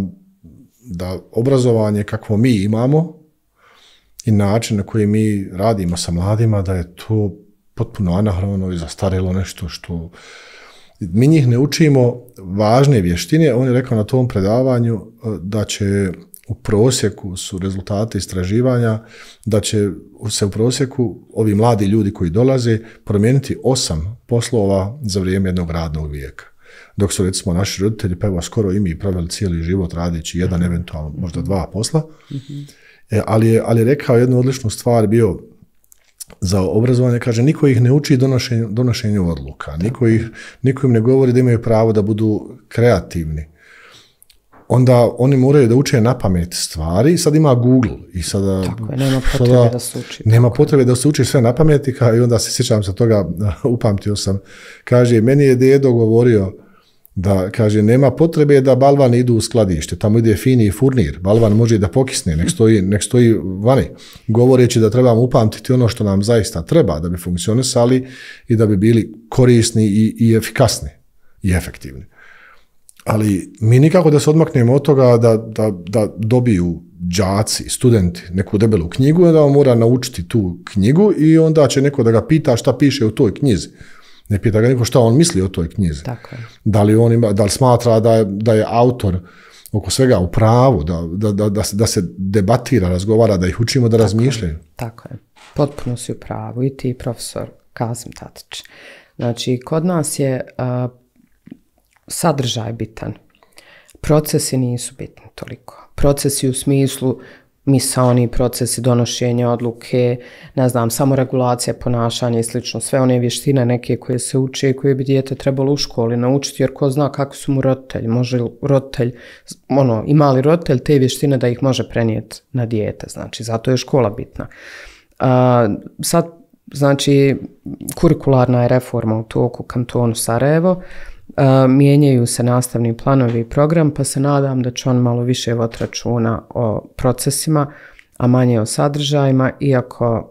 da obrazovanje kakvo mi imamo i način na koji mi radimo sa mladima, da je to potpuno anahrono i zastarjelo nešto što mi njih ne učimo važne vještine. On je rekao na tom predavanju da će u prosjeku su rezultati istraživanja da će se u prosjeku ovi mladi ljudi koji dolaze promijeniti 8 poslova za vrijeme jednog radnog vijeka. Dok su recimo naši roditelji pa evo skoro i mi proveli cijeli život radeći jedan, eventualno možda 2 posla. Ali je rekao jednu odličnu stvar bio za obrazovanje, kaže niko ih ne uči donošenju odluka, niko im ne govori da imaju pravo da budu kreativni. Onda oni moraju da uče na pamet stvari, sad ima Google i sada... Tako je, nema potrebe da se uči. Nema potrebe da se uči sve na pameti i onda se sjećam se toga, upamtio sam. Kaže, meni je dedo govorio da, kaže, nema potrebe da balvani idu u skladište, tamo ide fini furnir, balvan može da pokisne, nek stoji vani, govoreći da trebamo upamtiti ono što nam zaista treba da bi funkcionisali i da bi bili korisni i efikasni i efektivni. Ali mi nikako da se odmaknemo od toga da dobiju đaci, studenti neku debelu knjigu, onda on mora naučiti tu knjigu i onda će neko da ga pita šta piše u toj knjizi. Ne pita ga niko šta on misli o toj knjizi. Tako je. Da li smatra da je autor oko svega u pravu, da se debatira, razgovara, da ih učimo da razmišljaju. Tako je. Potpuno si u pravu. I ti, profesor Kasim Tatić. Znači, kod nas je sadržaj bitan. Procesi nisu bitni toliko. Procesi u smislu misaoni procesi donošenja odluke, ne znam, samoregulacija ponašanja i slično. Sve one vještine neke koje se uče i koje bi dijete trebalo u školi naučiti, jer ko zna kako su mu roditelji. Može roditelj, ima li roditelj te vještine da ih može prenijeti na dijete. Znači, zato je škola bitna. Sad, znači, kurikularna je reforma u toku kantonu Sarajevo. Mijenjaju se nastavni planovi i program, pa se nadam da će on malo više voditi računa o procesima, a manje o sadržajima, iako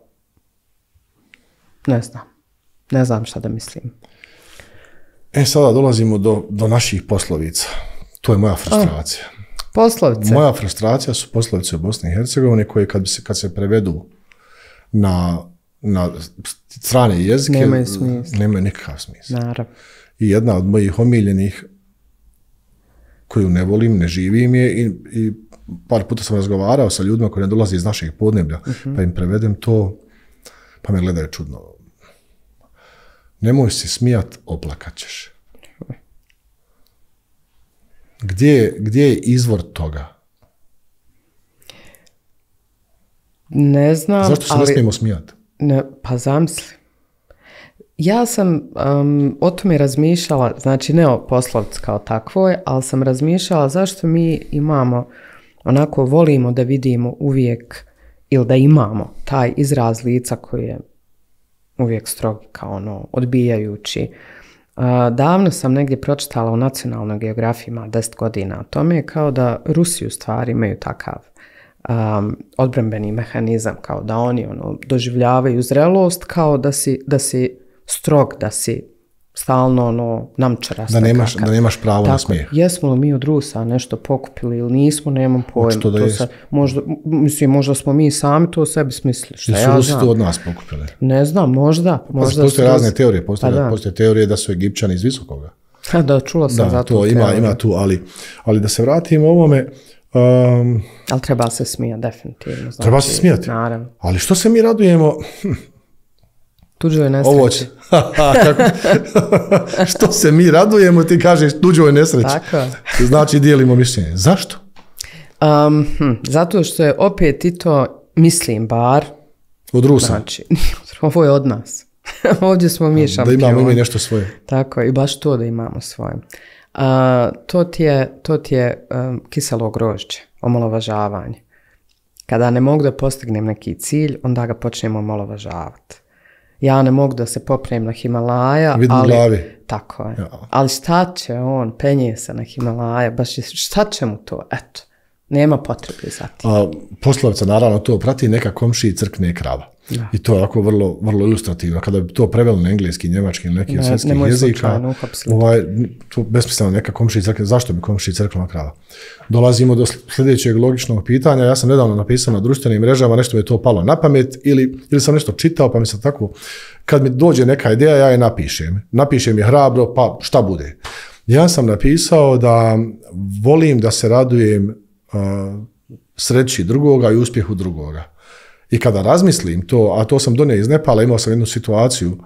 ne znam šta da mislim. Sada dolazimo do naših poslovica. To je moja frustracija. Poslovice? Moja frustracija su poslovice u Bosni i Hercegovini koje kad se prevedu na strane jezike nemaju nikakav smisla. Naravno. I jedna od mojih omiljenih koju ne volim, ne živim je i par puta sam razgovarao sa ljudima koji ne dolaze iz naših podneblja, pa im prevedem to, pa me gledaju čudno. Nemoj se smijat, oplakat ćeš. Gdje je izvor toga? Ne znam, zašto se ne smijemo smijati? Pa zamisli. Ja sam o tome razmišljala, znači ne o poslovici kao takvoj, ali sam razmišljala zašto mi imamo, onako volimo da vidimo uvijek, ili da imamo taj izraz lica koji je uvijek strogi, kao ono, odbijajući. Davno sam negdje pročitala u nacionalnoj geografiji, ima 10 godina o tome, kao da Rusi u stvari imaju takav odbrambeni mehanizam, kao da oni doživljavaju zrelost, kao da si strog, da si stalno namčarast. Da nemaš pravo na smijeh. Jesmo li mi od Rusa nešto pokupili ili nismo, nemam pojma. Možda smo mi sami to sebi smislili. Jesu Rusi to od nas pokupili? Ne znam, možda. Postoje razne teorije. Postoje teorije da su Egipćani iz Visokoga. Da, čula sam za to. Ima tu, ali da se vratimo ovome. Ali treba se smijati, definitivno. Znači, treba se smijati. Naravno. Ali što se mi radujemo? Tuđoj nesreći. Što se mi radujemo, ti kažeš tuđoj nesreći. Tako. Znači dijelimo mišljenje. Zašto? Zato što je opet i to, mislim bar, od Rusa. Znači, ovo je od nas. Ovdje smo mi šampioni. Da imamo i nešto svoje. Tako, i baš to da imamo svoje. To ti je kiselo grožđe, omalovažavanje. Kada ne mogu da postignem neki cilj, onda ga počnem omalovažavati. Ja ne mogu da se poprem na Himalaja, tako je. Ja. Ali šta će on, penje se na Himalaja, baš šta će mu to, eto, nema potrebe za tim. Poslovica naravno to prati, neka komšiji crkne krava. Ja. I to je ovako vrlo, vrlo ilustrativno. Kada bi to preveli na engleski, njemački ili neki od svjetskih jezika, to besmisleno neka komšiji crkne, zašto bi komšiji crknula krava? Dolazimo do sljedećeg logičnog pitanja. Ja sam nedavno napisao na društvenim mrežama, nešto mi je to palo na pamet ili sam nešto čitao, pa mi se tako, kad mi dođe neka ideja, ja je napišem. Napišem je hrabro, pa šta bude? Ja sam napisao da volim da se radujem sreći drugoga i uspjehu drugoga. I kada razmislim to, a to sam donio iz Nepala, imao sam jednu situaciju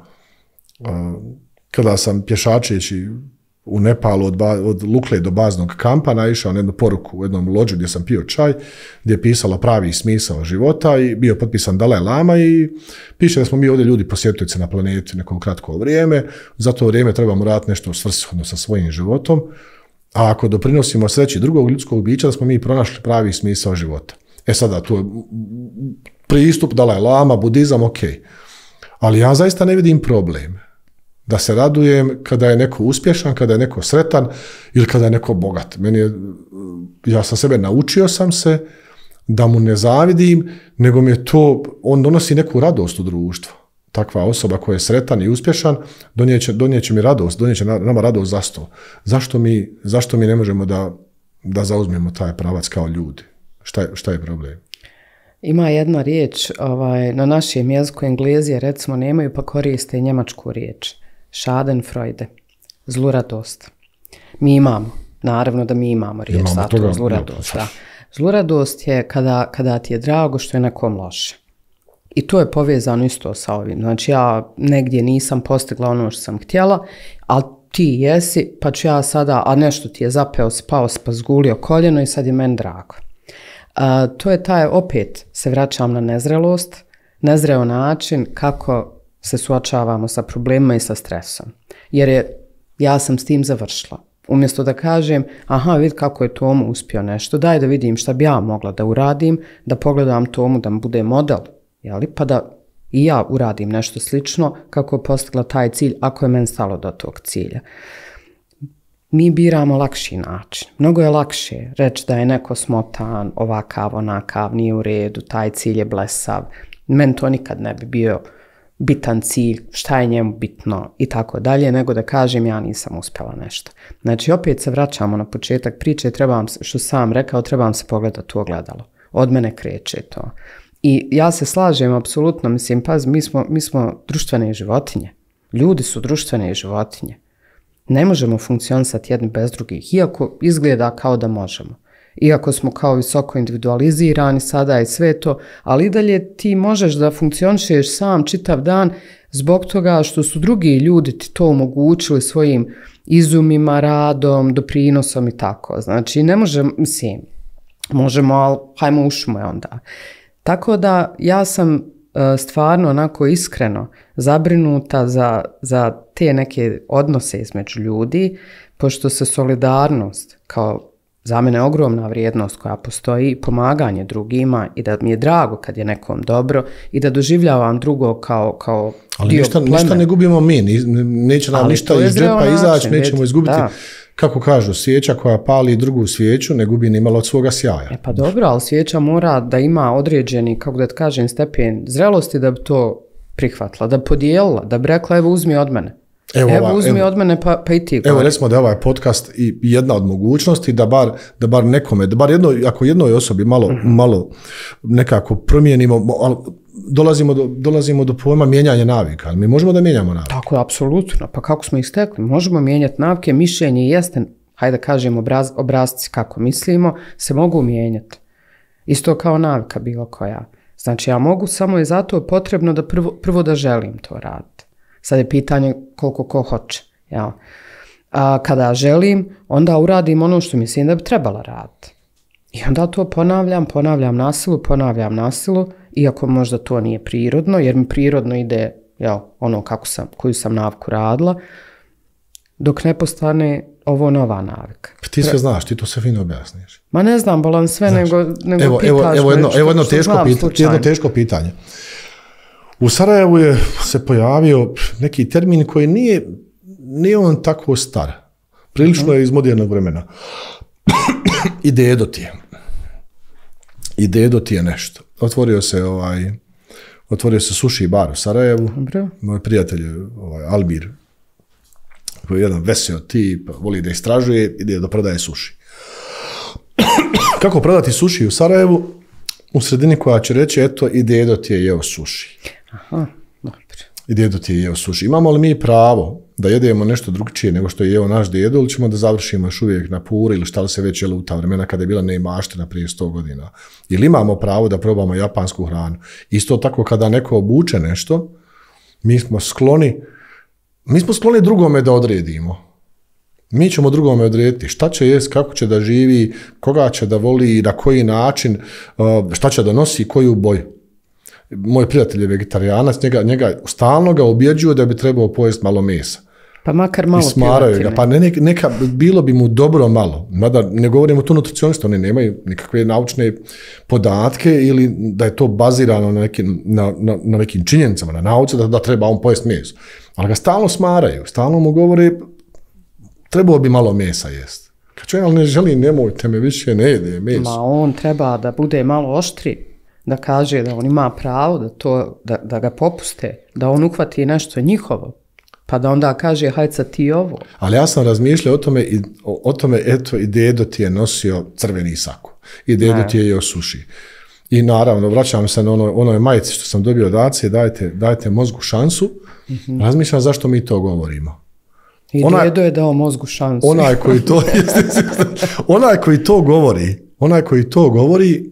kada sam pješačeći u Nepalu od Lukle do baznog kampa naišao na jednu poruku u jednom lođu gdje sam pio čaj, gdje je pisala pravi smisao života i bio potpisan Dalaj Lama i piše da smo mi ovdje ljudi posjetioci na planeti neko kratko vrijeme, za to vrijeme trebamo raditi nešto svrsishodno sa svojim životom, a ako doprinosimo sreći drugog ljudskog bića, da smo mi pronašli pravi smisao života. Sada, tu je pristup Dalaj Lama, budizam, ok. Ali ja zaista ne vidim problem da se radujem kada je neko uspješan, kada je neko sretan ili kada je neko bogat. Ja sam sebe, naučio sam se da mu ne zavidim, nego mi je to, on donosi neku radost u društvu. Takva osoba koja je sretan i uspješan, donijeće mi radost, donijeće nama radost za sto. Zašto mi ne možemo da zauzmemo taj pravac kao ljudi? Šta je problem? Ima jedna riječ, na našem jeziku Englezije recimo nemaju, pa koriste i njemačku riječ. Schadenfreude, zluradost. Mi imamo, naravno da mi imamo riječ za to, zluradost. Da. Zluradost je kada ti je drago što je nekom loše. I to je povezano isto sa ovim. Znači ja negdje nisam postigla ono što sam htjela, ali ti jesi, pa ću ja sada, a nešto ti je zapeo, spao, pa zgulio koljeno i sad je meni drago. To je taj, opet se vraćam na nezrelost, nezreo način kako se suočavamo sa problemima i sa stresom. Jer ja sam s tim završila. Umjesto da kažem, aha, vidi kako je Tomo uspio nešto, daj da vidim šta bi ja mogla da uradim, da pogledam Tomu da mi bude model, jeli? Pa da i ja uradim nešto slično kako je postigla taj cilj, ako je meni stalo do tog cilja. Mi biramo lakši način. Mnogo je lakše reći da je neko smotan, ovakav, onakav, nije u redu, taj cilj je blesav. Meni to nikad ne bi bio bitan cilj, šta je njemu bitno i tako dalje, nego da kažem ja nisam uspjela nešto. Znači opet se vraćamo na početak priče, što sam rekao, trebam se pogledati u ogledalo. Od mene kreće to. I ja se slažem apsolutno, mislim, pazi, mi smo društvene životinje. Ljudi su društvene životinje. Ne možemo funkcionisati jedni bez drugih, iako izgleda kao da možemo. iako smo kao visoko individualizirani sada i sve to, ali i dalje ti možeš da funkcionišeš sam čitav dan zbog toga što su drugi ljudi ti to omogućili svojim izumima, radom, doprinosom i tako. Znači, ne možemo, mislim, možemo, ali hajmo u šume onda. Tako da ja sam stvarno onako iskreno zabrinuta za te neke odnose između ljudi, pošto se solidarnost kao za mene ogromna vrijednost koja postoji, pomaganje drugima i da mi je drago kad je nekom dobro i da doživljavam drugo kao ali dio pleme. Ništa ne gubimo mi, neće nam ništa iz džepa izaći, nećemo izgubiti. Da. Kako kažu, svijeća koja pali drugu svijeću ne gubi ni malo od svoga sjaja. Pa dobro, ali svijeća mora da ima određeni, kako da kažem, stepen zrelosti da bi to prihvatila, da podijelila, da bi rekla evo uzmi od mene. Evo uzmi od mene pa i ti. Evo recimo da je ovaj podcast i jedna od mogućnosti da bar nekome, da bar ako jednoj osobi malo nekako promijenimo, dolazimo do pojma mijenjanja navika, ali mi možemo da mijenjamo navike. Tako je, apsolutno. Pa kako smo ih stekli? Možemo mijenjati navike, mišljenje jeste, hajde da kažemo obrazci kako mislimo, se mogu mijenjati. Isto kao navika bilo koja. Znači ja mogu, samo je zato potrebno da prvo da želim to raditi. Sad je pitanje koliko ko hoće. Ja. A kada želim, onda uradim ono što mislim da bi trebala raditi. I onda to ponavljam nasilu, iako možda to nije prirodno, jer mi prirodno ide ono koju sam naviku radila, dok ne postane ovo nova navika. Ti sve znaš, ti to sve fino objasniš. Ma ne znam, bolan sve, nego pitaš evo jedno teško pitanje. U Sarajevu se pojavio neki termin koji nije on tako star. Prilično je iz modernog vremena. Idedo ti je nešto. Otvorio se sushi bar u Sarajevu. Moj prijatelj Albir, koji je jedan veseo tip, voli da istražuje, ide da prodaje sushi. Kako prodati sushi u Sarajevu? U sredini koja će reći, eto, i dedo ti je jeo sushi. Aha, dobro. I dedo ti je jeo sushi. Imamo li mi pravo da jedemo nešto drugčije nego što je jeo naš dedo, ili ćemo da završimo još uvijek na puri, ili šta li se već jelo u ta vremena kada je bila neimaština prije 100 godina? Ili imamo pravo da probamo japansku hranu? Isto tako kada neko obuče nešto, mi smo skloni drugome da odredimo. Mi ćemo drugome odrediti šta će jest, kako će da živi, koga će da voli, na koji način, šta će da nosi, koju boju. Moj prijatelj je vegetarijanac, njega stalno ga objeđuju da bi trebao pojesti malo mesa. Pa makar malo piletine. Pa neka, bilo bi mu dobro malo. Mada ne govorimo tu nutricionista, oni nemaju nikakve naučne podatke ili da je to bazirano na nekim činjenicama, na nauci da treba on pojesti meso. Ali ga stalno smaraju, stalno mu govore trebao bi malo mesa jest. Kad čovjek, ali ne želi, nemojte me više, ne jede meso. Ma on treba da bude malo oštri, da kaže da on ima pravo da ga popuste, da on uhvati nešto njihovo, pa da onda kaže hajde sad ti ovo. Ali ja sam razmišljao o tome, eto, i dedo ti je nosio crveni sako. I dedo ti je jeo suši. I naravno, vraćam se na onoj majici što sam dobio od Acije, dajte mozgu šansu. Razmišljam zašto mi to govorimo. I dedo je dao mozgu šansu. Onaj koji to govori,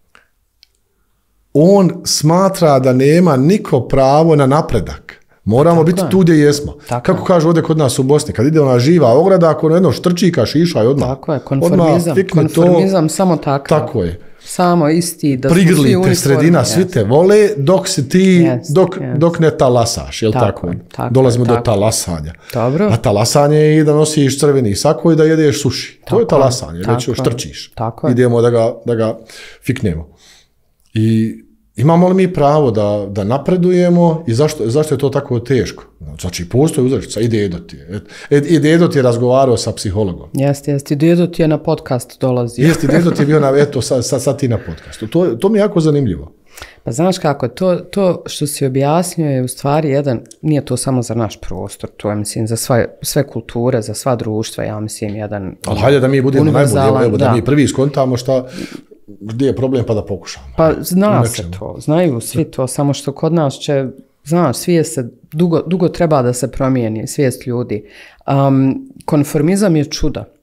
on smatra da nema niko pravo na napredak. Moramo biti tu gdje jesmo. Kako kažu ovdje kod nas u Bosni, kad ide ona živa ograda, ako jedno štrčika, šiša i odmah. Tako je, konformizam samo takav. Tako je. Samo isti, da prigrli te sredina, svi te vole, dok si ti, dok ne talasaš, jel tako? Dolazimo do talasanja. Dobro. A talasanje je i da nosiš crveni sako i da jedeš suši. To je talasanje, već štrčiš. Idemo da ga fiknemo. I imamo li mi pravo da napredujemo i zašto je to tako teško? Znači, postoji uzrečica, i dedo ti je. I dedo ti je razgovarao sa psihologom. Jeste, i dedo ti je na podcast dolazio. Jeste, dedo ti je bio eto, sad ti na podcastu. To mi je jako zanimljivo. Pa znaš kako, to što si objasnio je u stvari nije to samo za naš prostor, to je, mislim, za sve kulture, za sva društva, ja mislim, jedan ali hajde da mi budemo najbolji, da mi prvi skontamo gdje je problem pa da pokušamo. Pa zna se to, znaju svi to, samo što kod nas će, znaš, svijest se, dugo treba da se promijeni, svijest ljudi. Konformizam je čuda.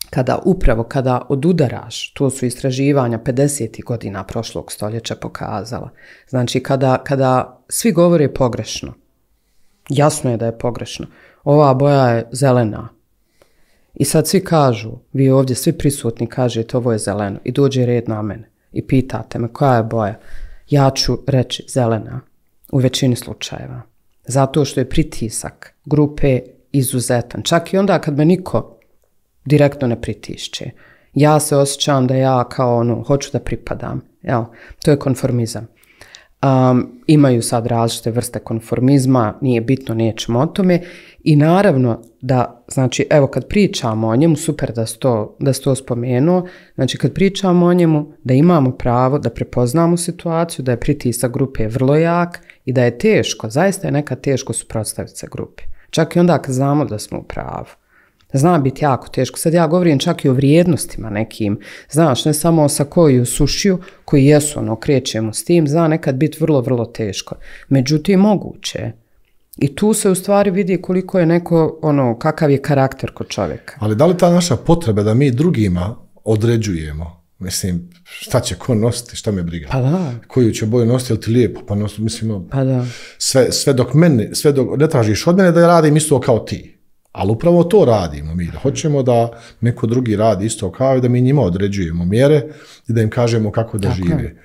kada odudaraš, to su istraživanja 50. godina prošlog stoljeća pokazala, znači kada svi govore pogrešno, jasno je da je pogrešno, ova boja je zelena i sad svi kažu, vi ovdje svi prisutni kažete ovo je zeleno i dođe red na mene i pitate me koja je boja, ja ću reći zelena u većini slučajeva, zato što je pritisak grupe izuzetan, čak i onda kad me niko direktno ne pritišće. Ja se osjećam da ja kao hoću da pripadam. Jel? To je konformizam. Imaju sad različite vrste konformizma, nije bitno, nećemo o tome. I naravno da, znači, evo kad pričamo o njemu, super da si to spomenuo, znači kad pričamo o njemu, da imamo pravo da prepoznamo situaciju, da je pritisak grupe vrlo jak i da je teško, zaista je nekad teško suprotstaviti se grupi. Čak i onda kad znamo da smo u pravu. Zna biti jako teško. Sad ja govorim čak i o vrijednostima nekim. Znaš, ne samo o sakoju i o sušiju, koji jesu, krećemo s tim, zna nekad biti vrlo, vrlo teško. Međutim, moguće je. I tu se u stvari vidi koliko je neko, kakav je karakter kod čovjeka. Ali da li ta naša potreba da mi drugima određujemo, mislim, šta će ko nositi, šta me briga? Pa da. Koju će boju nositi, ili ti lijepo? Pa nositi, mislim, pa da. Sve dok ne tražiš od mene da ja radim isto kao ti. Ali upravo to radimo mi, da hoćemo da neko drugi radi isto kao i da mi njima određujemo mjere i da im kažemo kako da žive.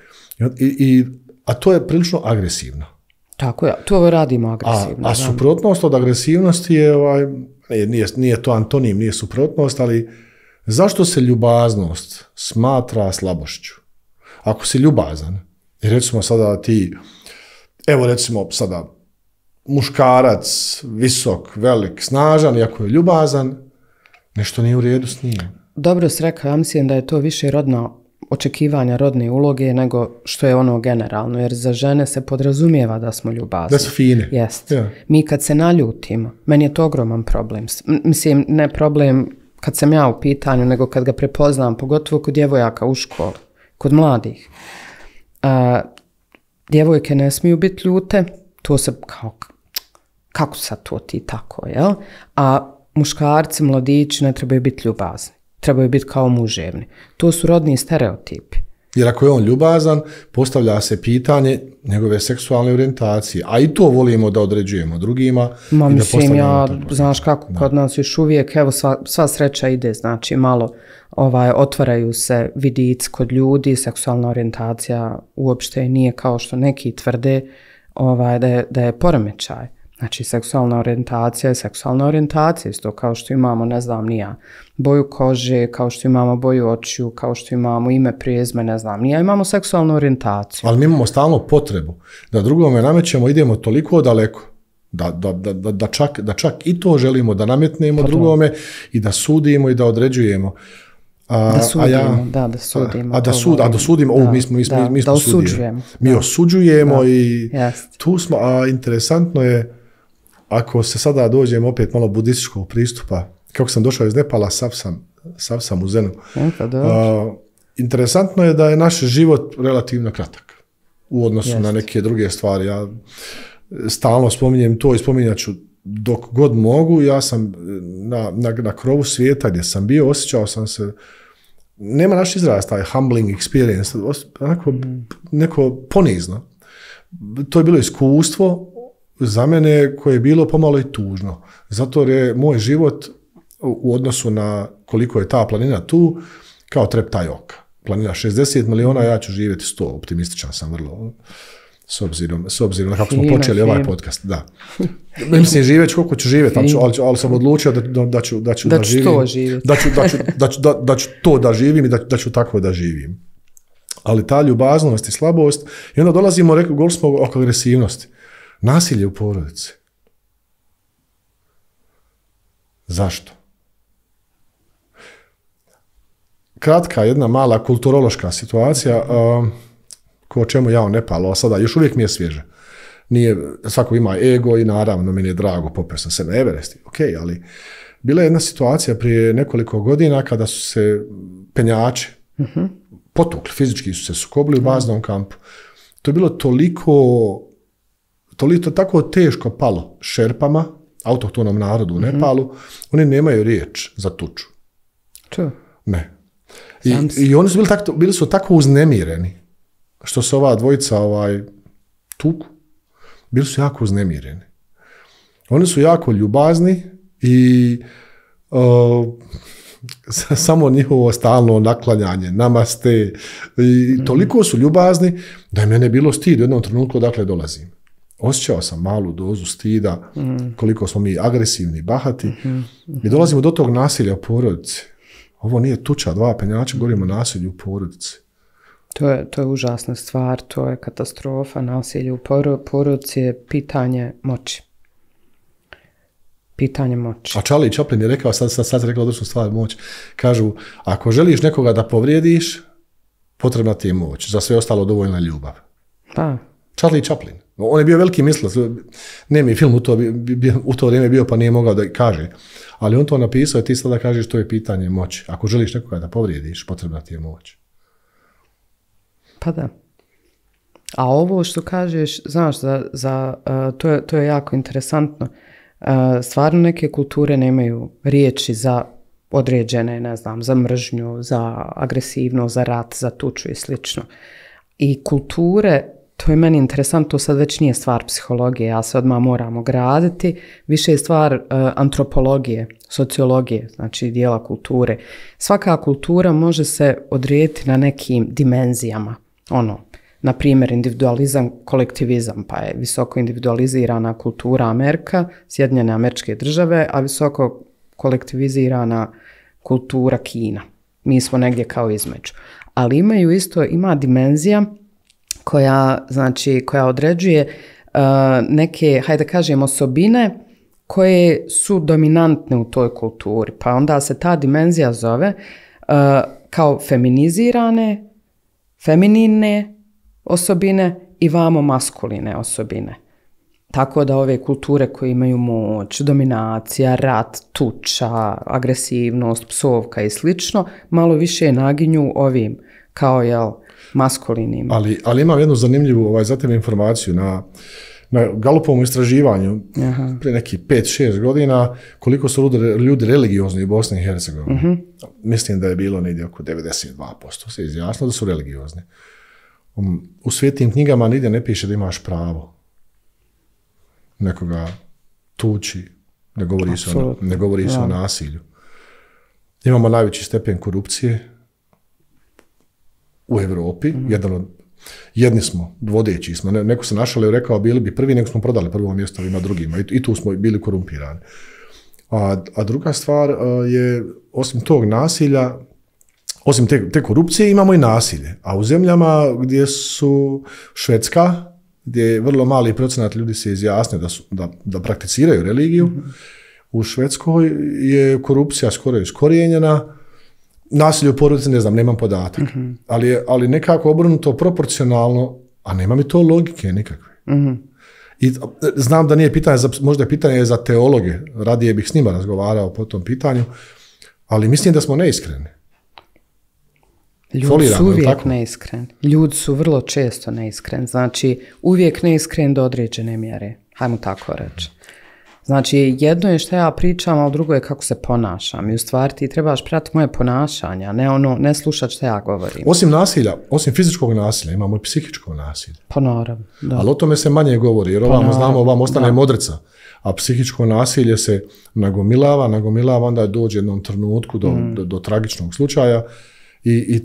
A to je prilično agresivno. Tako je, to radimo agresivno. A suprotnost od agresivnosti je, nije to antonim, nije suprotnost, ali zašto se ljubaznost smatra slabošću? Ako si ljubazan, i recimo sada ti, evo recimo sada, muškarac, visok, velik, snažan, iako je ljubazan, nešto nije u redu s njim. Dobro si rekao, ja mislim da je to više očekivanja rodne uloge nego što je generalno, jer za žene se podrazumijeva da smo ljubazni. Da su fine. Jest. Yeah. Mi kad se naljutimo, meni je to ogroman problem. Mislim, ne problem kad sam ja u pitanju, nego kad ga prepoznam, pogotovo kod djevojaka u školi, kod mladih. Djevojke ne smiju biti ljute, to se kako sad to ti tako, jel? A muškarci, mladići ne trebaju biti ljubazni. Trebaju biti kao muževni. To su rodni stereotipi. Jer ako je on ljubazan, postavlja se pitanje njegove seksualne orijentacije. A i to volimo da određujemo drugima. Mislim, znaš kako, kod nas još uvijek, evo sva sreća ide, znači malo otvaraju se vidici kod ljudi, seksualna orijentacija uopšte nije kao što neki tvrde da je poremećaj. Znači, seksualna orijentacija je seksualna orijentacija, isto kao što imamo, ne znam ni ja, boju kože, kao što imamo boju očiju, kao što imamo ime, prijezme, ne znam ni ja, imamo seksualnu orijentaciju. Ali mi imamo stalno potrebu da drugome namećemo, idemo toliko daleko, da čak i to želimo da nametnemo drugome i da sudimo i da određujemo. Da sudimo. Da sudimo, mi smo osuđujemo. Mi osuđujemo i tu smo, a interesantno je, ako se sada dođemo opet malo budističkog pristupa, kako sam došao iz Nepala, sav sam u Zenu. Interesantno je da je naš život relativno kratak u odnosu na neke druge stvari. Ja stalno spominjem to i spominjat ću dok god mogu. Ja sam na krovu svijeta gdje sam bio, osjećao sam se, nema naš izraz, taj humbling experience, neko ponizno. To je bilo iskustvo za mene koje je bilo pomalo i tužno. Zato je moj život u odnosu na koliko je ta planina tu, kao treptaj oka. Planina 60 miliona, ja ću živjeti 100, optimističan sam vrlo. S obzirom na kako smo počeli ovaj podcast, da. Mislim, živjeti koliko ću živjeti, ali sam odlučio da ću da živim. Da ću to da živim i da ću tako da živim. Ali ta ljubaznost i slabost, i onda dolazimo, govorili smo oko agresivnosti. Nasilje u porodici. Zašto? Kratka, jedna mala kulturološka situacija, ko o čemu ja u Nepalu, a sada još uvijek mi je svježe. Svako ima ego i naravno meni je drago, popeo sam se na Everest, ali bila je jedna situacija prije nekoliko godina kada su se penjači potukli, fizički su se sukobili u baznom kampu. To je bilo tako teško palo šerpama, autohtonom narodu u Nepalu, oni nemaju riječ za tuču. Čuo. Ne. I oni su bili su tako uznemireni što se ova dvojica tuku. Bili su jako uznemireni. Oni su jako ljubazni i samo njihovo stalno naklanjanje, namaste, i toliko su ljubazni da je mene bilo stid u jednom trenutku odakle dolazim. Osjećao sam malu dozu stida, koliko smo mi agresivni, bahati, i dolazimo do tog nasilja u porodici. Ovo nije tuča, 2 penjača, govorimo o nasilju u porodici. To je užasna stvar, to je katastrofa. Nasilje u porodici je pitanje moći. Pitanje moći. A Charlie Chaplin je rekao, sad rekao odličnu stvar, moć. Kažu, ako želiš nekoga da povrijediš, potrebna ti je moć. Za sve ostalo dovoljna ljubav. Pa. Charlie Chaplin. On je bio veliki mislilac. Nema film u to vrijeme bio, pa nije mogao da kaže. Ali on to napisao i ti sada kažeš, to je pitanje moći. Ako želiš nekoga da povrijediš, potrebna ti je moć. Pa da. A ovo što kažeš, znaš, to je jako interesantno. Stvarno neke kulture nemaju riječi za određene, ne znam, za mržnju, za agresivnost, za rat, za tuču i slično. I kulture, to je meni interesantno, to sad već nije stvar psihologije, ja se odmah moramo graditi, više je stvar antropologije, sociologije, znači dijela kulture. Svaka kultura može se odrediti na nekim dimenzijama, na primjer, individualizam, kolektivizam, pa je visoko individualizirana kultura Amerika, Sjedinjene Američke Države, a visoko kolektivizirana kultura Kina. Mi smo negdje kao između. Ali ima dimenzija koja određuje neke, hajde kažem, osobine koje su dominantne u toj kulturi. Pa onda se ta dimenzija zove kao feminizirane, feminine osobine i vamo maskuline osobine. Tako da ove kulture koje imaju moć, dominacija, rat, tuča, agresivnost, psovka i slično, malo više naginju ovim kao maskulinim. Ali imam jednu zanimljivu za tebe informaciju na Galupovom istraživanju prije nekih 5-6 godina koliko su ljudi religiozni u Bosni i Hercegovini. Mislim da je bilo negdje oko 92% se izjasnilo da su religiozni. U svetim knjigama nigdje ne piše da imaš pravo nekoga tući, ne govori se o nasilju. Imamo najveći stepen korupcije u Europi, jedni smo, vodeći smo, neko se našao i rekao bili bi prvi, nego smo prodali prvo mjesto ovima drugima i tu smo bili korumpirani. A druga stvar je, osim tog nasilja, osim te korupcije, imamo i nasilje. A u zemljama gdje su Švedska, gdje je vrlo mali procenat ljudi se izjasne da prakticiraju religiju, u Švedskoj je korupcija skoro iskorijenjena, nasilje u porodici, ne znam, nemam podatak. Ali nekako obrnuto proporcionalno, a nema mi to logike nikakve. I znam da nije pitanje, možda je pitanje za teologe, radije bih s njima razgovarao po tom pitanju, ali mislim da smo neiskreni. Ljudi su uvijek neiskreni. Ljudi su vrlo često neiskreni. Znači, uvijek neiskreni do određene mjere. Hajmo tako reći. Znači, jedno je što ja pričam, a drugo je kako se ponašam. I u stvari ti trebaš pratiti moje ponašanje, a ne slušati što ja govorim. Osim nasilja, osim fizičkog nasilja, imamo i psihičko nasilje. Pa naravno. Da. Ali o tome se manje govori, jer ovamo ostane modrica. A psihičko nasilje se nagomilava, onda dođe jednom trenutku do tragičnog slučaja i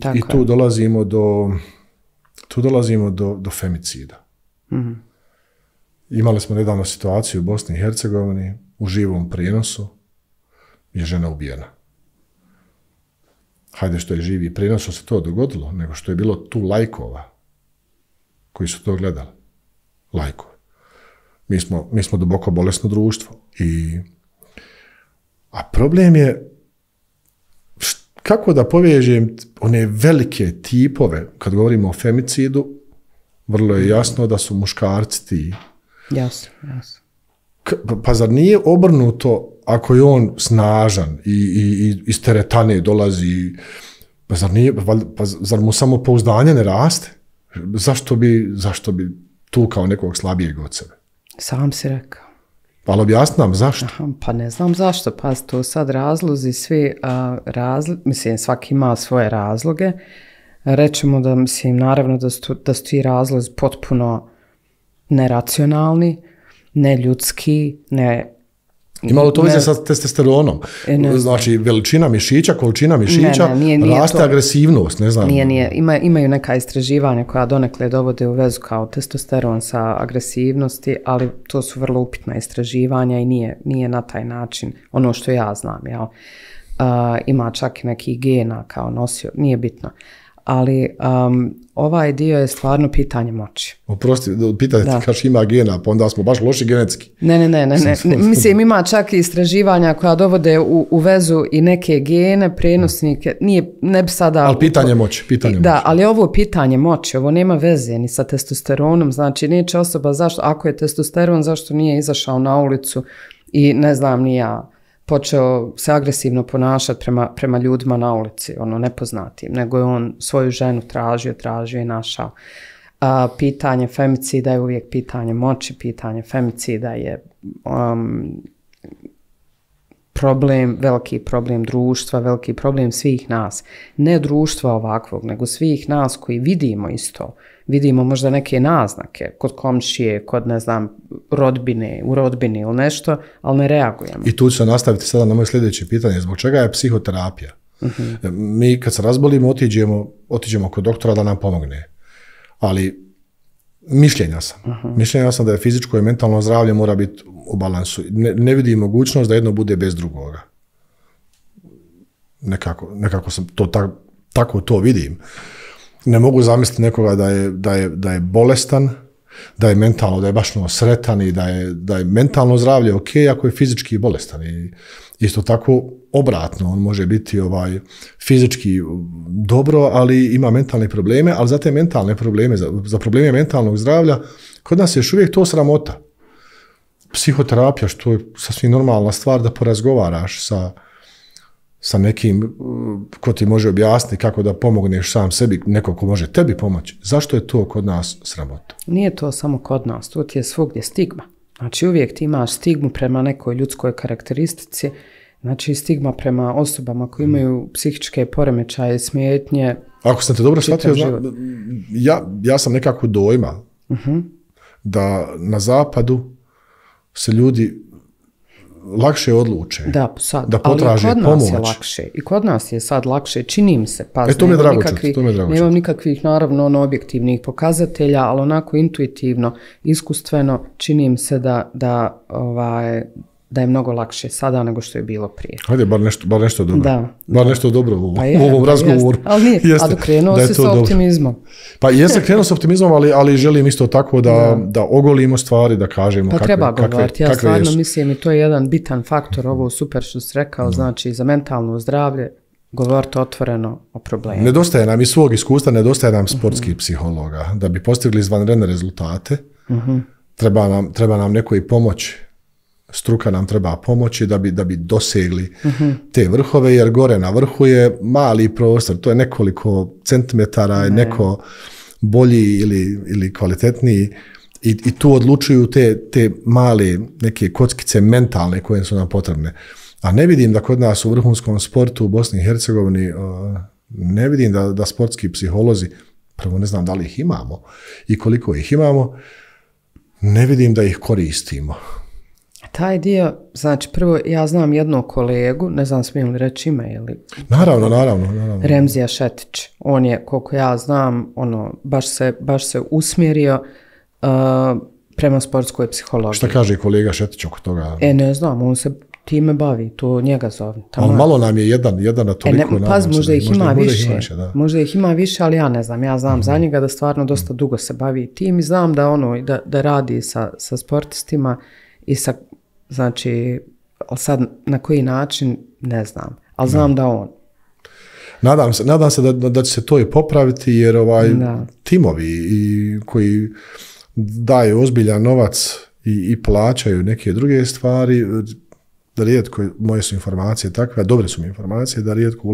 tu dolazimo do femicida. Imali smo nedavno situaciju u Bosni i Hercegovini, u živom prijenosu je žena ubijena. Hajde što je živi prijenos, što se to dogodilo, nego što je bilo tu lajkova koji su to gledali. Lajkovi. Mi smo duboko bolesno društvo. A problem je kako da povežem one velike tipove, kad govorimo o femicidu, vrlo je jasno da su muškarci ti. Jasno. Pa zar nije obrnuto ako je on snažan i iz teretane dolazi, zar mu samopouzdanje ne raste? Zašto bi tu kao nekog slabijeg od sebe? Sam si rekao. Ali objasni nam zašto. Aha, pa ne znam zašto, pa to sad razlozi svi, mislim svaki ima svoje razloge, rećemo da mislim naravno da su ti razlozi potpuno neracionalni, neljudski, Ima li to veze sa testosteronom? Znači veličina mišića, količina mišića, raste agresivnost, ne znam. Nije. Imaju neka istraživanja koja donekle dovode u vezu kao testosteron sa agresivnosti, ali to su vrlo upitna istraživanja i nije na taj način ono što ja znam. Jel? Ima čak i nekih gena kao nosio, nije bitno. Ali ovaj dio je stvarno pitanje moći. Oprosti, pitajte kaš ima gena, pa onda smo baš loši genetski. Ne. Mislim, ima čak i istraživanja koja dovode u vezu i neke gene, prenosnike, ne bi sada... Ali pitanje moći. Da, ali ovo pitanje moći, ovo nema veze ni sa testosteronom, znači neće osoba zašto, ako je testosteron, zašto nije izašao na ulicu i ne znam ni ja, počeo se agresivno ponašati prema ljudima na ulici, nepoznatim, nego je on svoju ženu tražio i našao. Pitanje femicida je uvijek pitanje moći, pitanje femicida je veliki problem društva, veliki problem svih nas. Ne društva ovakvog, nego svih nas koji vidimo isto. Vidimo možda neke naznake kod komšije, kod ne znam, u rodbini ili nešto, ali ne reagujemo. I tu ću se nastaviti sada na moje sljedeće pitanje. Zbog čega je psihoterapija? Mi kad se razbolimo otiđemo kod doktora da nam pomogne. Ali mišljenja sam da je fizičko i mentalno zdravlje mora biti u balansu. Ne vidim mogućnost da jedno bude bez drugoga. Nekako sam tako to vidim. Ne mogu zamisliti nekoga da je bolestan, da je mentalno, da je baš sretan i da je mentalno zdravlje ok, ako je fizički bolestan. I isto tako obratno, on može biti fizički dobro, ali ima mentalne probleme, ali za te mentalne probleme, za probleme mentalnog zdravlja, kod nas je još uvijek to sramota. Psihoterapija, što je sasvim normalna stvar da porazgovaraš sa nekim ko ti može objasniti kako da pomogneš sam sebi, neko ko može tebi pomoći. Zašto je to kod nas sramota? Nije to samo kod nas, to ti je svugdje stigma. Znači uvijek ti imaš stigmu prema nekoj ljudskoj karakteristici, znači stigma prema osobama koji imaju psihičke poremećaje, smetnje. Ako sam te dobro shvatio, ja sam nekako dojma da na zapadu se ljudi lakše odluče, da potraže pomoć. Ali kod nas je lakše. I kod nas je sad lakše, čini mi se. Pa, to mi je drago čuti. Nemam nikakvih, naravno, objektivnih pokazatelja, ali onako intuitivno, iskustveno, čini mi se da je mnogo lakše sada nego što je bilo prije. Hajde, bar nešto dobro. Bar nešto dobro u ovom razgovoru. Ali nije, a krenuo si sa optimizmom. Pa jesam krenuo sa optimizmom, ali želim isto tako da ogolimo stvari, da kažemo kakve jesu. Pa treba govoriti, ja stvarno mislim i to je jedan bitan faktor, ovo super što si rekao, znači za mentalno zdravlje, govoriti otvoreno o problemu. Nedostaje nam iz svog iskustva, nedostaje nam sportskih psihologa. Da bi postigli izvanredne rezultate, treba nam neko i pomoć. Struka nam treba pomoći da bi dosegli te vrhove, jer gore na vrhu je mali prostor, to je nekoliko centimetara, neko bolji ili kvalitetniji i tu odlučuju te male neke kockice mentalne koje su nam potrebne. A ne vidim da kod nas u vrhunskom sportu u Bosni i Hercegovini, ne vidim da sportski psiholozi, prvo ne znam da li ih imamo i koliko ih imamo, ne vidim da ih koristimo. Taj dio, znači prvo ja znam jednog kolegu, ne znam smijem li reći ime ili... Naravno. Remzija Šetić, on je, koliko ja znam, baš se usmjerio prema sportskoj psihologiji. Šta kaže kolega Šetić oko toga? Ne znam, on se time bavi, to njega zove. Ali malo nam je jedan na toliko... Paz, možda ih ima više, možda ih ima više, ali ja ne znam. Ja znam za njega da stvarno dosta dugo se bavi tim i znam da radi sa sportistima i sa, znači, sad na koji način ne znam, ali znam da on. Nadam se da će se to i popraviti, jer timovi koji daju ozbiljan novac i plaćaju neke druge stvari, da rijetko, moje su informacije takve, dobre su mi informacije, da rijetko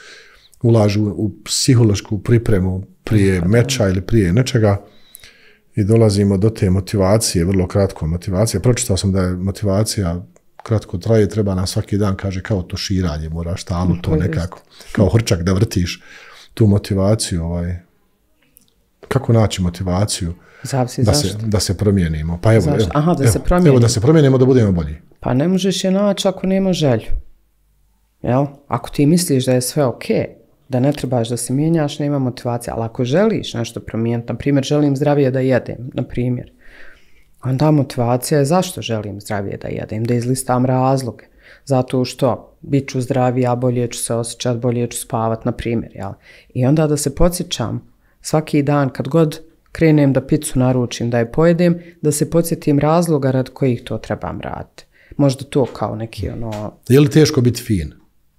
ulažu u psihološku pripremu prije meča ili prije nečega, I dolazimo do te motivacije, vrlo kratko motivacija. Pročitao sam da je motivacija kratko traje, treba nam svaki dan, kaže, kao tuširanje, moraš stalno to nekako, kao hrčak da vrtiš tu motivaciju. Kako naći motivaciju da se promijenimo? Pa evo, da se promijenimo, da budemo bolji. Pa ne možeš je naći ako nema želju. Jel? Ako ti misliš da je sve ok, da ne trebaš da se mijenjaš, nema motivacije. Ali ako želiš nešto promijeniti, na primjer, želim zdravije da jedem, na primjer, onda motivacija je zašto želim zdravije da jedem, da izlistam razloge. Zato što bit ću zdravija, bolje ću se osjećati, bolje ću spavati, na primjer. Jel? I onda da se podsjećam svaki dan kad god krenem da picu naručim, da je pojedem, da se podsjetim razloga rad kojih to trebam raditi. Možda to kao neki Je li teško biti fin?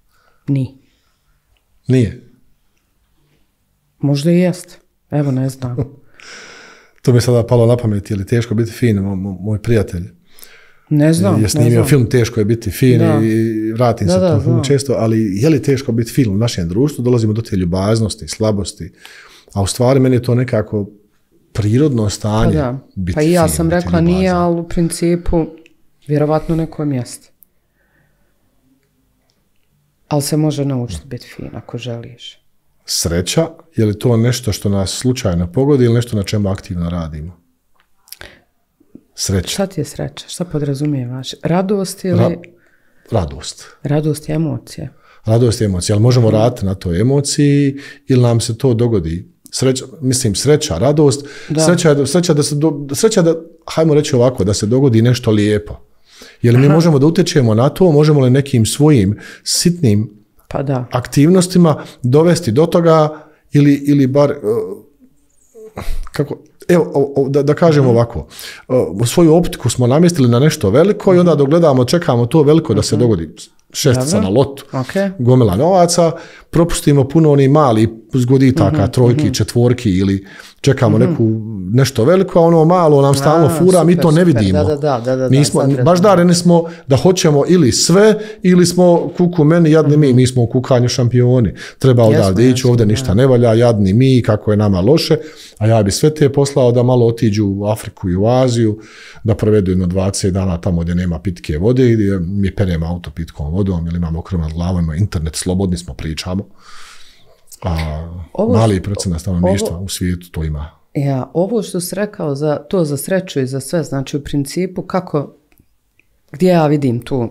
Nije? Možda i jest. Evo, ne znam. To mi je sada palo na pamet, je li teško biti fin, moj prijatelj. Ne znam. Je snimio film Teško je biti fin i vratim se to film često, ali je li teško biti fin u našem društvu? Dolazimo do te ljubaznosti, slabosti, a u stvari meni je to nekako prirodno stanje. Pa i ja sam rekla nije, ali u principu vjerovatno neko mjesto. Ali se može naučiti biti fin ako želiš. Sreća, je li to nešto što nas slučajno pogodi ili nešto na čemu aktivno radimo? Sreća. Šta ti je sreća? Šta podrazumijevaš? Radost ili... Radost. Radost je emocija. Radost je emocija, ali možemo raditi na toj emociji ili nam se to dogodi. Sreća, radost. Sreća da, hajmo reći ovako, da se dogodi nešto lijepo. Jer mi možemo da utječemo na to, možemo li nekim svojim sitnim aktivnostima dovesti do toga ili bar kako, evo da kažemo ovako, svoju optiku smo namjestili na nešto veliko i onda dok gledamo, čekamo to veliko da se dogodi, šestica na lotu, gomila novaca, propustimo puno onih malih zgoditaka, trojki, četvorki ili čekamo nešto veliko, a ono malo nam stalno fura, mi to ne vidimo. Baždareni smo da hoćemo ili sve, ili smo kuku meni, jadni mi smo u kukanju šampioni. Treba odavde ići, ovdje ništa ne valja, jadni mi, kako je nama loše, a ja bi sve te poslao da malo otiđu u Afriku i u Aziju, da provedu jedno 20 dana tamo gdje nema pitke vode, gdje mi peremo auto pitkom vodom, ili imamo krv nad glavom, imamo internet, slobodni smo, pričamo. A mali procenat stanovništva u svijetu to ima. Ja, ovo što si rekao za sreću i za sve, znači u principu gdje ja vidim tu,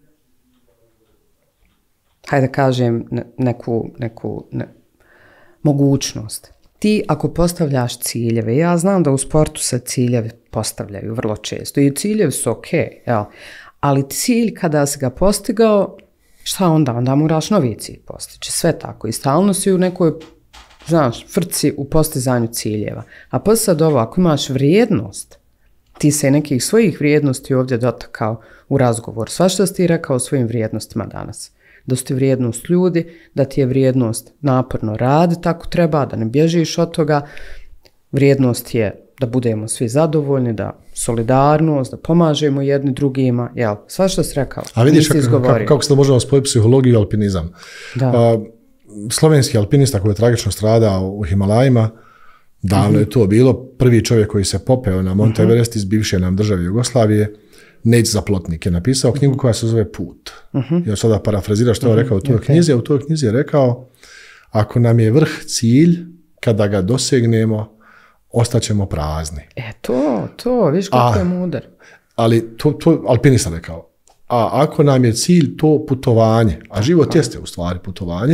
hajde kažem, neku mogućnost. Ti ako postavljaš ciljeve, ja znam da u sportu se ciljevi postavljaju vrlo često i ciljevi su ok, jel? Ali cilj kada si ga postigao, šta onda? Onda moraš novi cilj postići, sve tako. I stalno si u nekoj, frci u postizanju ciljeva. A pa sad ovo, ako imaš vrijednost, ti se nekih svojih vrijednosti ovdje dotakao u razgovor. Sva što si ti rekao o svojim vrijednostima danas. Da su ti vrijednost ljudi, da ti je vrijednost naporno raditi ako treba, da ne bježiš od toga. Vrijednost je da budemo svi zadovoljni, da solidarnost, da pomažemo jedni drugima. Jel, sva što si rekao. A vidiš kako se možemo spojiti psihologiju i alpinizam. Slovenski alpinista koji je tragično stradao u Himalajima, davno je to bilo, prvi čovjek koji se popeo na Mont Everest iz bivše nam države Jugoslavije, Neć Zaplotnik je napisao knjigu koja se zove Put. Ja sada parafraziraš što je rekao u toj knjizi, a u toj knjizi je rekao, ako nam je vrh cilj, kada ga dosegnemo, ostaćemo prazni. To, viš kako je mudar. Ali to alpinista rekao. A ako nam je cilj to putovanje, a život jeste u stvari putovanje,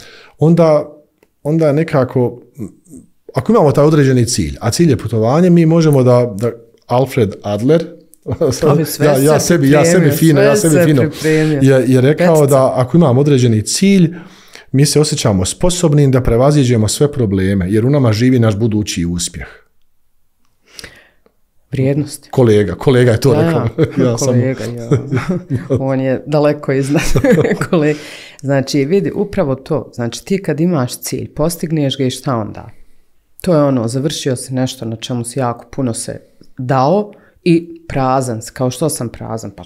onda nekako, ako imamo taj određeni cilj, a cilj je putovanje, mi možemo da Alfred Adler, ja sebi fino, je rekao da ako imamo određeni cilj, mi se osjećamo sposobnim da prevaziđemo sve probleme, jer u nama živi naš budući uspjeh. Vrijednosti. Kolega je to rekao. On je daleko iznad kolega. Znači, vidi, upravo to. Znači, ti kad imaš cilj, postigneš ga i šta onda? To je ono, završio si nešto na čemu si jako puno se dao i prazan si. Kao što sam prazan? Pa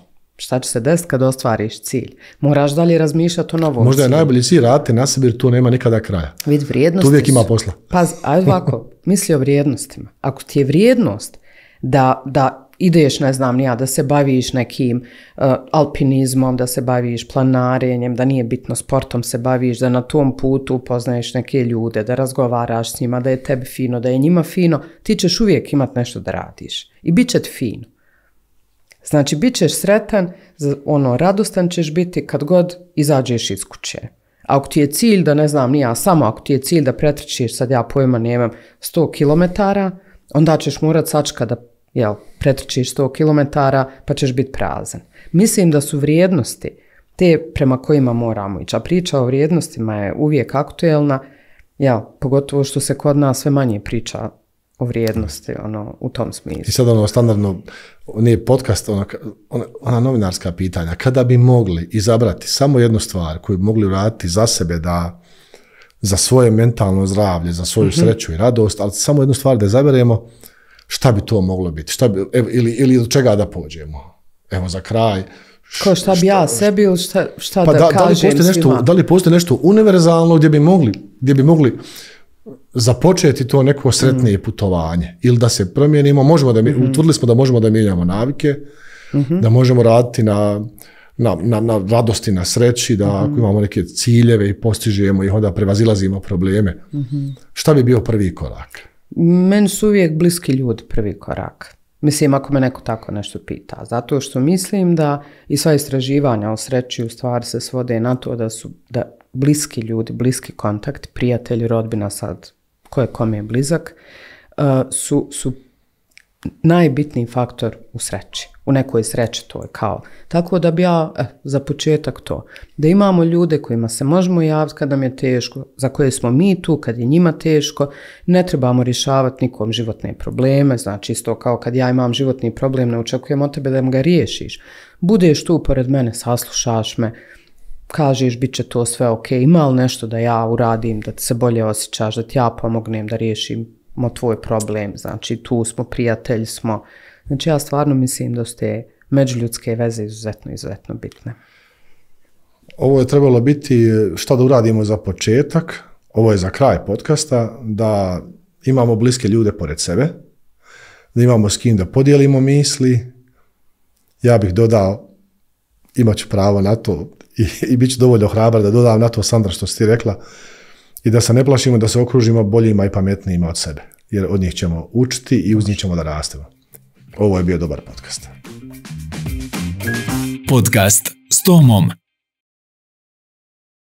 Šta će se desiti kad ostvariš cilj? Moraš dalje razmišljati o novom Možda je cilju. najbolji cilj raditi na sebi jer tu nema nikada kraja. Vid, vrijednosti Tu uvijek ima su- posla. Pazi, ajde ovako, misli o vrijednostima. Ako ti je vrijednost da ideš, ne znam ni ja, da se baviš nekim alpinizmom, da se baviš planarenjem, da nije bitno sportom se baviš, da na tom putu upoznaješ neke ljude, da razgovaraš s njima, da je tebi fino, da je njima fino, ti ćeš uvijek imati nešto da radiš. I bit će ti fino. Znači, bit ćeš sretan, radostan ćeš biti kad god izađeš iz kuće. A ako ti je cilj da, ne znam, ni ja, samo ako ti je cilj da pretrčiš, sad ja pojma nemam, 100 km, onda ćeš morat sačka da pretrčiš 100 km, pa ćeš biti prazan. Mislim da su vrijednosti te prema kojima moramo ići. A priča o vrijednostima je uvijek aktuelna, pogotovo što se kod nas sve manje priča o vrijednosti, u tom smislu. I sad standardno, nije podcast, ona novinarska pitanja. Kada bi mogli izabrati samo jednu stvar koju bi mogli uraditi za sebe, za svoje mentalno zdravlje, za svoju sreću i radost, ali samo jednu stvar da izaberemo, šta bi to moglo biti? Ili do čega da pođemo? Evo za kraj. Šta bi ja sebi ili šta Pa da kažem svima? Da li postoji nešto univerzalno gdje bi mogli započeti to neko sretnije putovanje ili da se promijenimo, utvrdili smo da možemo da mijenjamo navike, da možemo raditi na radosti, na sreći, da ako imamo neke ciljeve i postižemo ih, onda prevazilazimo probleme. Šta bi bio prvi korak? Meni su uvijek bliski ljudi prvi korak. Mislim, ako me neko tako nešto pita. Zato što mislim da i sva istraživanja o sreći u stvari se svode na to da bliski ljudi, bliski kontakt, prijatelji, rodbina, sad ko je kome je blizak, su najbitniji faktor u sreći. U nekoj sreći to je kao. Tako da bi ja, za početak to, da imamo ljude kojima se možemo javiti kad nam je teško, za koje smo mi tu kad je njima teško, ne trebamo rješavati nikom životne probleme, znači isto kao kad ja imam životni problem, ne očekujem od tebe da ga riješiš. Budeš tu pored mene, saslušaš me, kažeš bit će to sve ok, ima li nešto da ja uradim, da ti se bolje osjećaš, da ti ja pomognem da riješimo tvoj problem, znači tu smo, prijatelji smo. Znači ja stvarno mislim da su te međuljudske veze izuzetno bitne. Ovo je trebalo biti šta da uradimo za početak, ovo je za kraj podcasta, da imamo bliske ljude pored sebe, da imamo s kim da podijelimo misli. Ja bih dodao, imat ću pravo na to i bit ću dovoljno hrabar da dodam na to, Sandra, što si ti rekla, i da se ne plašimo da se okružimo boljima i pametnijima od sebe, jer od njih ćemo učiti i uz njih ćemo da rastemo. Ovo je bio dobar podcast. Podcast s Tomom.